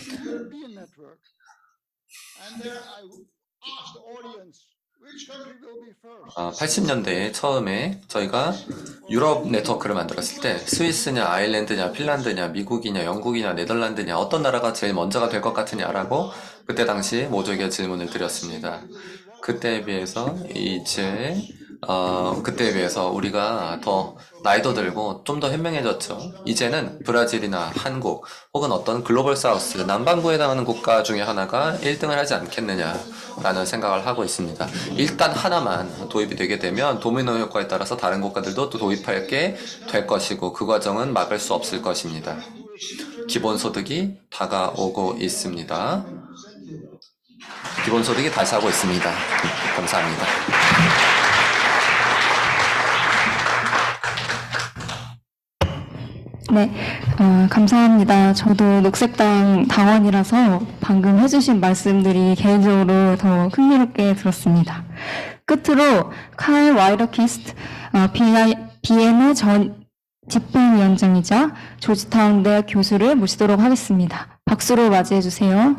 80년대에 처음에 저희가 유럽 네트워크를 만들었을 때 스위스냐, 아일랜드냐, 핀란드냐, 미국이냐, 영국이냐, 네덜란드냐 어떤 나라가 제일 먼저가 될 것 같으냐라고 그때 당시 모두에게 질문을 드렸습니다. 그때에 비해서 우리가 더 나이도 들고 좀 더 현명해졌죠. 이제는 브라질이나 한국 혹은 어떤 글로벌 사우스 남반구에 해당하는 국가 중에 하나가 1등을 하지 않겠느냐라는 생각을 하고 있습니다. 일단 하나만 도입이 되게 되면 도미노 효과에 따라서 다른 국가들도 또 도입할 게 될 것이고 그 과정은 막을 수 없을 것입니다. 기본소득이 다가오고 있습니다. 기본소득이 다시 하고 있습니다. 감사합니다. 네, 감사합니다. 저도 녹색당 당원이라서 방금 해주신 말씀들이 개인적으로 더 흥미롭게 들었습니다. 끝으로 칼 와이러키스트 비엔나 전 집행위원장이자 조지타운 대학 교수를 모시도록 하겠습니다. 박수로 맞이해 주세요.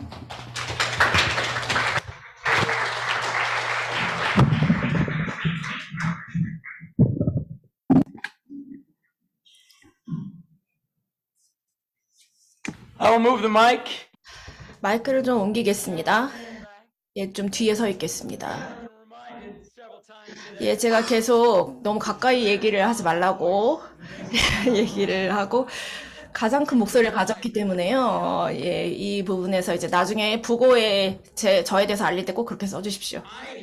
I will move the mic. 마이크를 좀 옮기겠습니다. 예, 좀 뒤에 서 있겠습니다. 예, 제가 계속 너무 가까이 얘기를 하지 말라고 얘기를 하고 가장 큰 목소리를 가졌기 때문에요. 예, 이 부분에서 이제 나중에 부고에 저에 대해서 알릴 때 꼭 그렇게 써주십시오.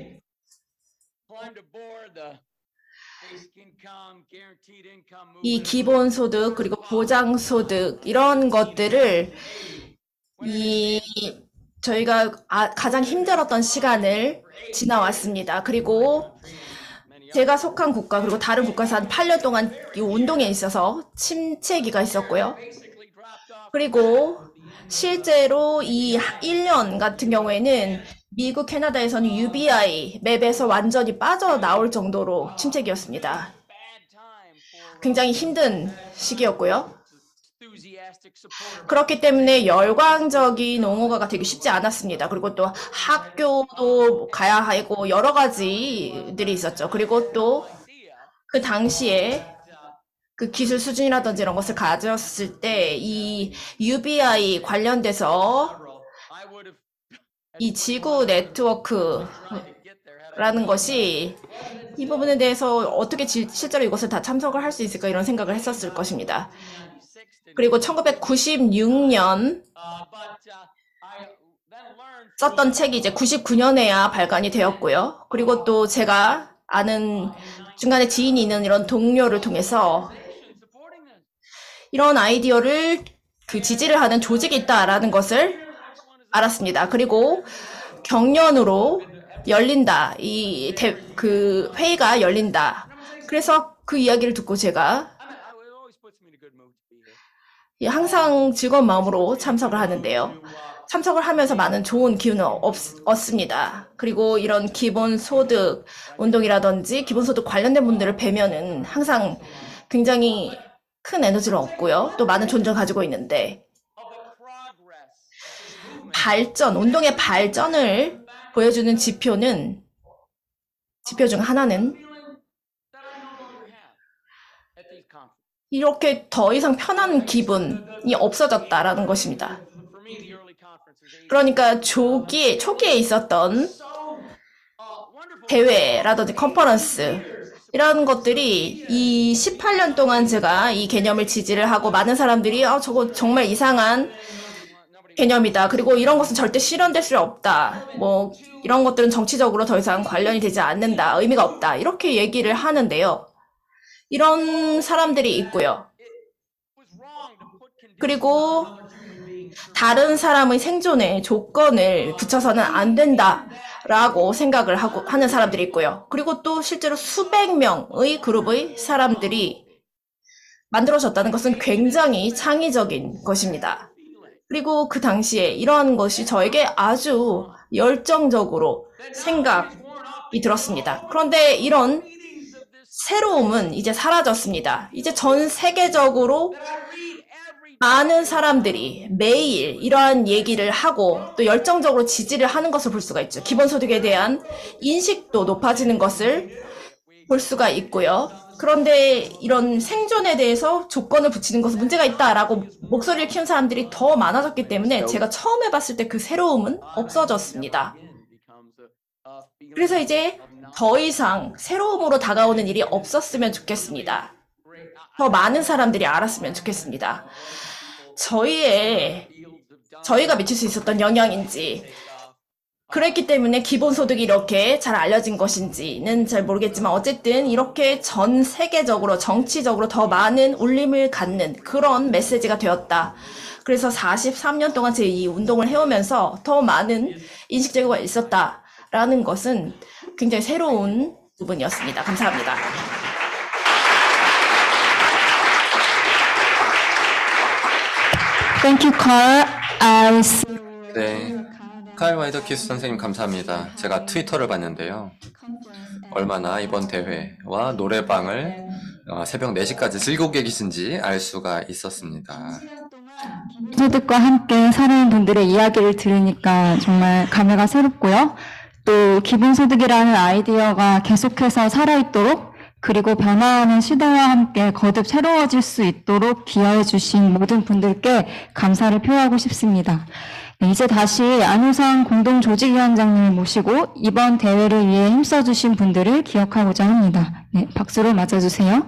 이 기본소득 그리고 보장소득 이런 것들을 저희가 가장 힘들었던 시간을 지나왔습니다. 그리고 제가 속한 국가 그리고 다른 국가에서 한 8년 동안 이 운동에 있어서 침체기가 있었고요. 그리고 실제로 이 1년 같은 경우에는 미국, 캐나다에서는 UBI 맵에서 완전히 빠져나올 정도로 침체기였습니다. 굉장히 힘든 시기였고요. 그렇기 때문에 열광적인 옹호가가 되기 쉽지 않았습니다. 그리고 또 학교도 가야 하고 여러 가지들이 있었죠. 그리고 또 그 당시에 그 기술 수준이라든지 이런 것을 가졌을 때 이 UBI 관련돼서 이 지구 네트워크라는 것이 이 부분에 대해서 어떻게 실제로 이것을 다 참석을 할 수 있을까 이런 생각을 했었을 것입니다. 그리고 1996년 썼던 책이 이제 99년에야 발간이 되었고요. 그리고 또 제가 아는 중간에 지인이 있는 이런 동료를 통해서 이런 아이디어를 지지를 하는 조직이 있다라는 것을 알았습니다. 그리고 경련으로 열린다. 그 회의가 열린다. 그래서 그 이야기를 듣고 제가 항상 즐거운 마음으로 참석을 하는데요. 참석을 하면서 많은 좋은 기운을 얻습니다. 그리고 이런 기본소득 운동이라든지 기본소득 관련된 분들을 뵈면은 항상 굉장히 큰 에너지를 얻고요. 또 많은 존중을 가지고 있는데 운동의 발전을 보여주는 지표 중 하나는 이렇게 더 이상 편한 기분이 없어졌다라는 것입니다. 그러니까 초기에 있었던 대회라든지 컨퍼런스 이런 것들이 이 18년 동안 제가 이 개념을 지지를 하고 많은 사람들이 저거 정말 이상한 개념이다. 그리고 이런 것은 절대 실현될 수 없다. 뭐 이런 것들은 정치적으로 더 이상 관련이 되지 않는다. 의미가 없다. 이렇게 얘기를 하는데요. 이런 사람들이 있고요. 그리고 다른 사람의 생존에 조건을 붙여서는 안 된다라고 생각을 하는 사람들이 있고요. 그리고 또 실제로 수백 명의 그룹의 사람들이 만들어졌다는 것은 굉장히 창의적인 것입니다. 그리고 그 당시에 이러한 것이 저에게 아주 열정적으로 생각이 들었습니다. 그런데 이런 새로움은 이제 사라졌습니다. 이제 전 세계적으로 많은 사람들이 매일 이러한 얘기를 하고 또 열정적으로 지지를 하는 것을 볼 수가 있죠. 기본소득에 대한 인식도 높아지는 것을 볼 수가 있고요. 그런데 이런 생존에 대해서 조건을 붙이는 것은 문제가 있다라고 목소리를 키운 사람들이 더 많아졌기 때문에 제가 처음에 봤을 때 그 새로움은 없어졌습니다. 그래서 이제 더 이상 새로움으로 다가오는 일이 없었으면 좋겠습니다. 더 많은 사람들이 알았으면 좋겠습니다. 저희가 미칠 수 있었던 영향인지, 그랬기 때문에 기본소득이 이렇게 잘 알려진 것인지는 잘 모르겠지만 어쨌든 이렇게 전 세계적으로 정치적으로 더 많은 울림을 갖는 그런 메시지가 되었다. 그래서 43년 동안 제 이 운동을 해오면서 더 많은 인식 제고가 있었다라는 것은 굉장히 새로운 부분이었습니다. 감사합니다. Thank you, Carl. 네, 칼 와이더키스 선생님 감사합니다. 제가 트위터를 봤는데요. 얼마나 이번 대회와 노래방을 새벽 4시까지 즐기고 계신지 알 수가 있었습니다. 소득과 함께 사는 분들의 이야기를 들으니까 정말 감회가 새롭고요. 또 기본소득이라는 아이디어가 계속해서 살아있도록 그리고 변화하는 시대와 함께 거듭 새로워질 수 있도록 기여해 주신 모든 분들께 감사를 표하고 싶습니다. 네, 이제 다시 안효상 공동조직위원장님을 모시고 이번 대회를 위해 힘써주신 분들을 기억하고자 합니다. 네, 박수로 맞아주세요.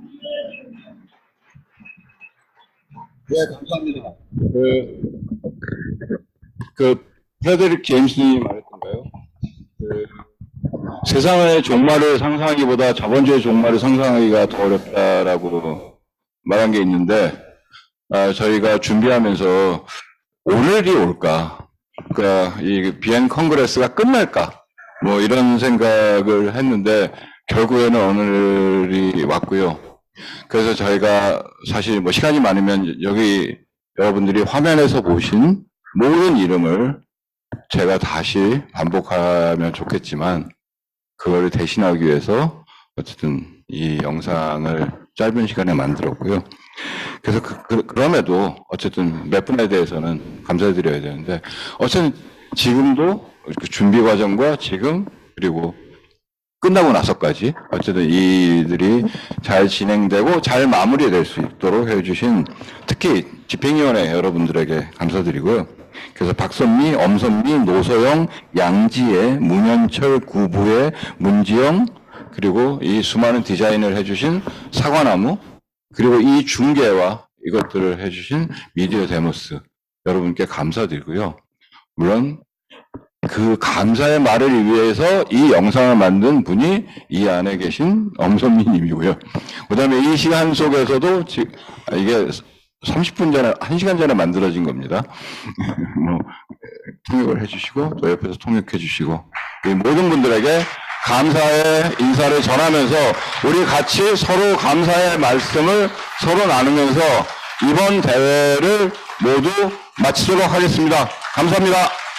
네, 감사합니다. 프레데릭 제임스님이 말했던가요? 세상의 종말을 상상하기보다 저번 주의 종말을 상상하기가 더 어렵다라고 말한 게 있는데, 저희가 준비하면서 오늘이 올까? 그러니까 이 비엔 컨그레스가 끝날까? 뭐 이런 생각을 했는데 결국에는 오늘이 왔고요. 그래서 저희가 사실 뭐 시간이 많으면 여기 여러분들이 화면에서 보신 모든 이름을 제가 다시 반복하면 좋겠지만 그걸 대신하기 위해서 어쨌든 이 영상을 짧은 시간에 만들었고요. 그래서 그럼에도 어쨌든 몇 분에 대해서는 감사드려야 되는데 어쨌든 지금도 그 준비 과정과 지금 그리고 끝나고 나서까지 어쨌든 이들이 잘 진행되고 잘 마무리될 수 있도록 해주신 특히 집행위원회 여러분들에게 감사드리고요. 그래서 박선미, 엄선미, 노소영, 양지혜, 문현철, 구부혜, 문지영 그리고 이 수많은 디자인을 해주신 사과나무 그리고 이 중계와 이것들을 해주신 미디어 데모스 여러분께 감사드리고요. 물론 그 감사의 말을 위해서 이 영상을 만든 분이 이 안에 계신 엄선미 님이고요. 그 다음에 이 시간 속에서도 이게 30분 전에, 1시간 전에 만들어진 겁니다. 뭐, 통역을 해주시고, 또 옆에서 통역해주시고, 이 모든 분들에게 감사의 인사를 전하면서 우리 같이 서로 감사의 말씀을 서로 나누면서 이번 대회를 모두 마치도록 하겠습니다. 감사합니다.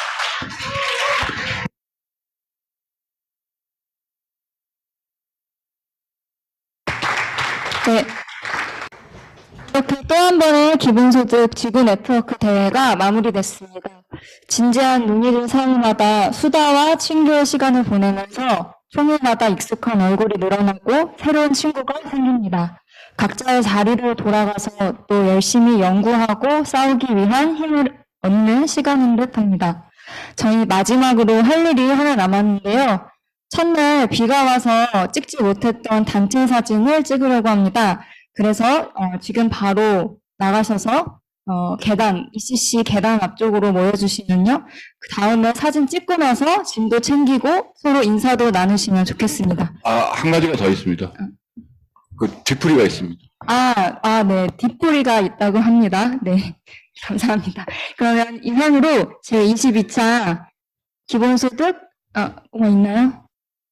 네. 이렇게 또 한 번의 기본소득 지구 네트워크 대회가 마무리됐습니다. 진지한 논의를 사이마다 수다와 친교의 시간을 보내면서 총회마다 익숙한 얼굴이 늘어나고 새로운 친구가 생깁니다. 각자의 자리로 돌아가서 또 열심히 연구하고 싸우기 위한 힘을 얻는 시간인 듯합니다. 저희 마지막으로 할 일이 하나 남았는데요. 첫날 비가 와서 찍지 못했던 단체 사진을 찍으려고 합니다. 그래서 지금 바로 나가셔서 계단, ECC 계단 앞쪽으로 모여주시면요. 그 다음에 사진 찍고 나서 짐도 챙기고 서로 인사도 나누시면 좋겠습니다. 한 가지가 더 있습니다. 그 뒤풀이가 있습니다. 네. 뒷풀이가 있다고 합니다. 네. 감사합니다. 그러면 이상으로 제22차 기본소득, 뭐가 있나요?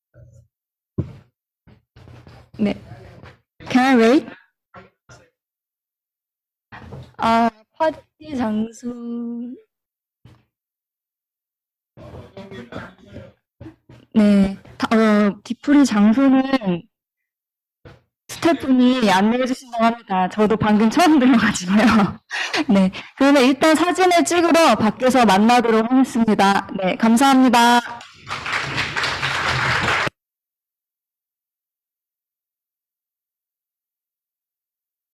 네. Can I wait? 파티 장소. 네. 뒤풀이 장소는 스태프분이 안내해 주신다고 합니다. 저도 방금 처음 들어가지고요. 네. 그러면 일단 사진을 찍으러 밖에서 만나도록 하겠습니다. 네. 감사합니다.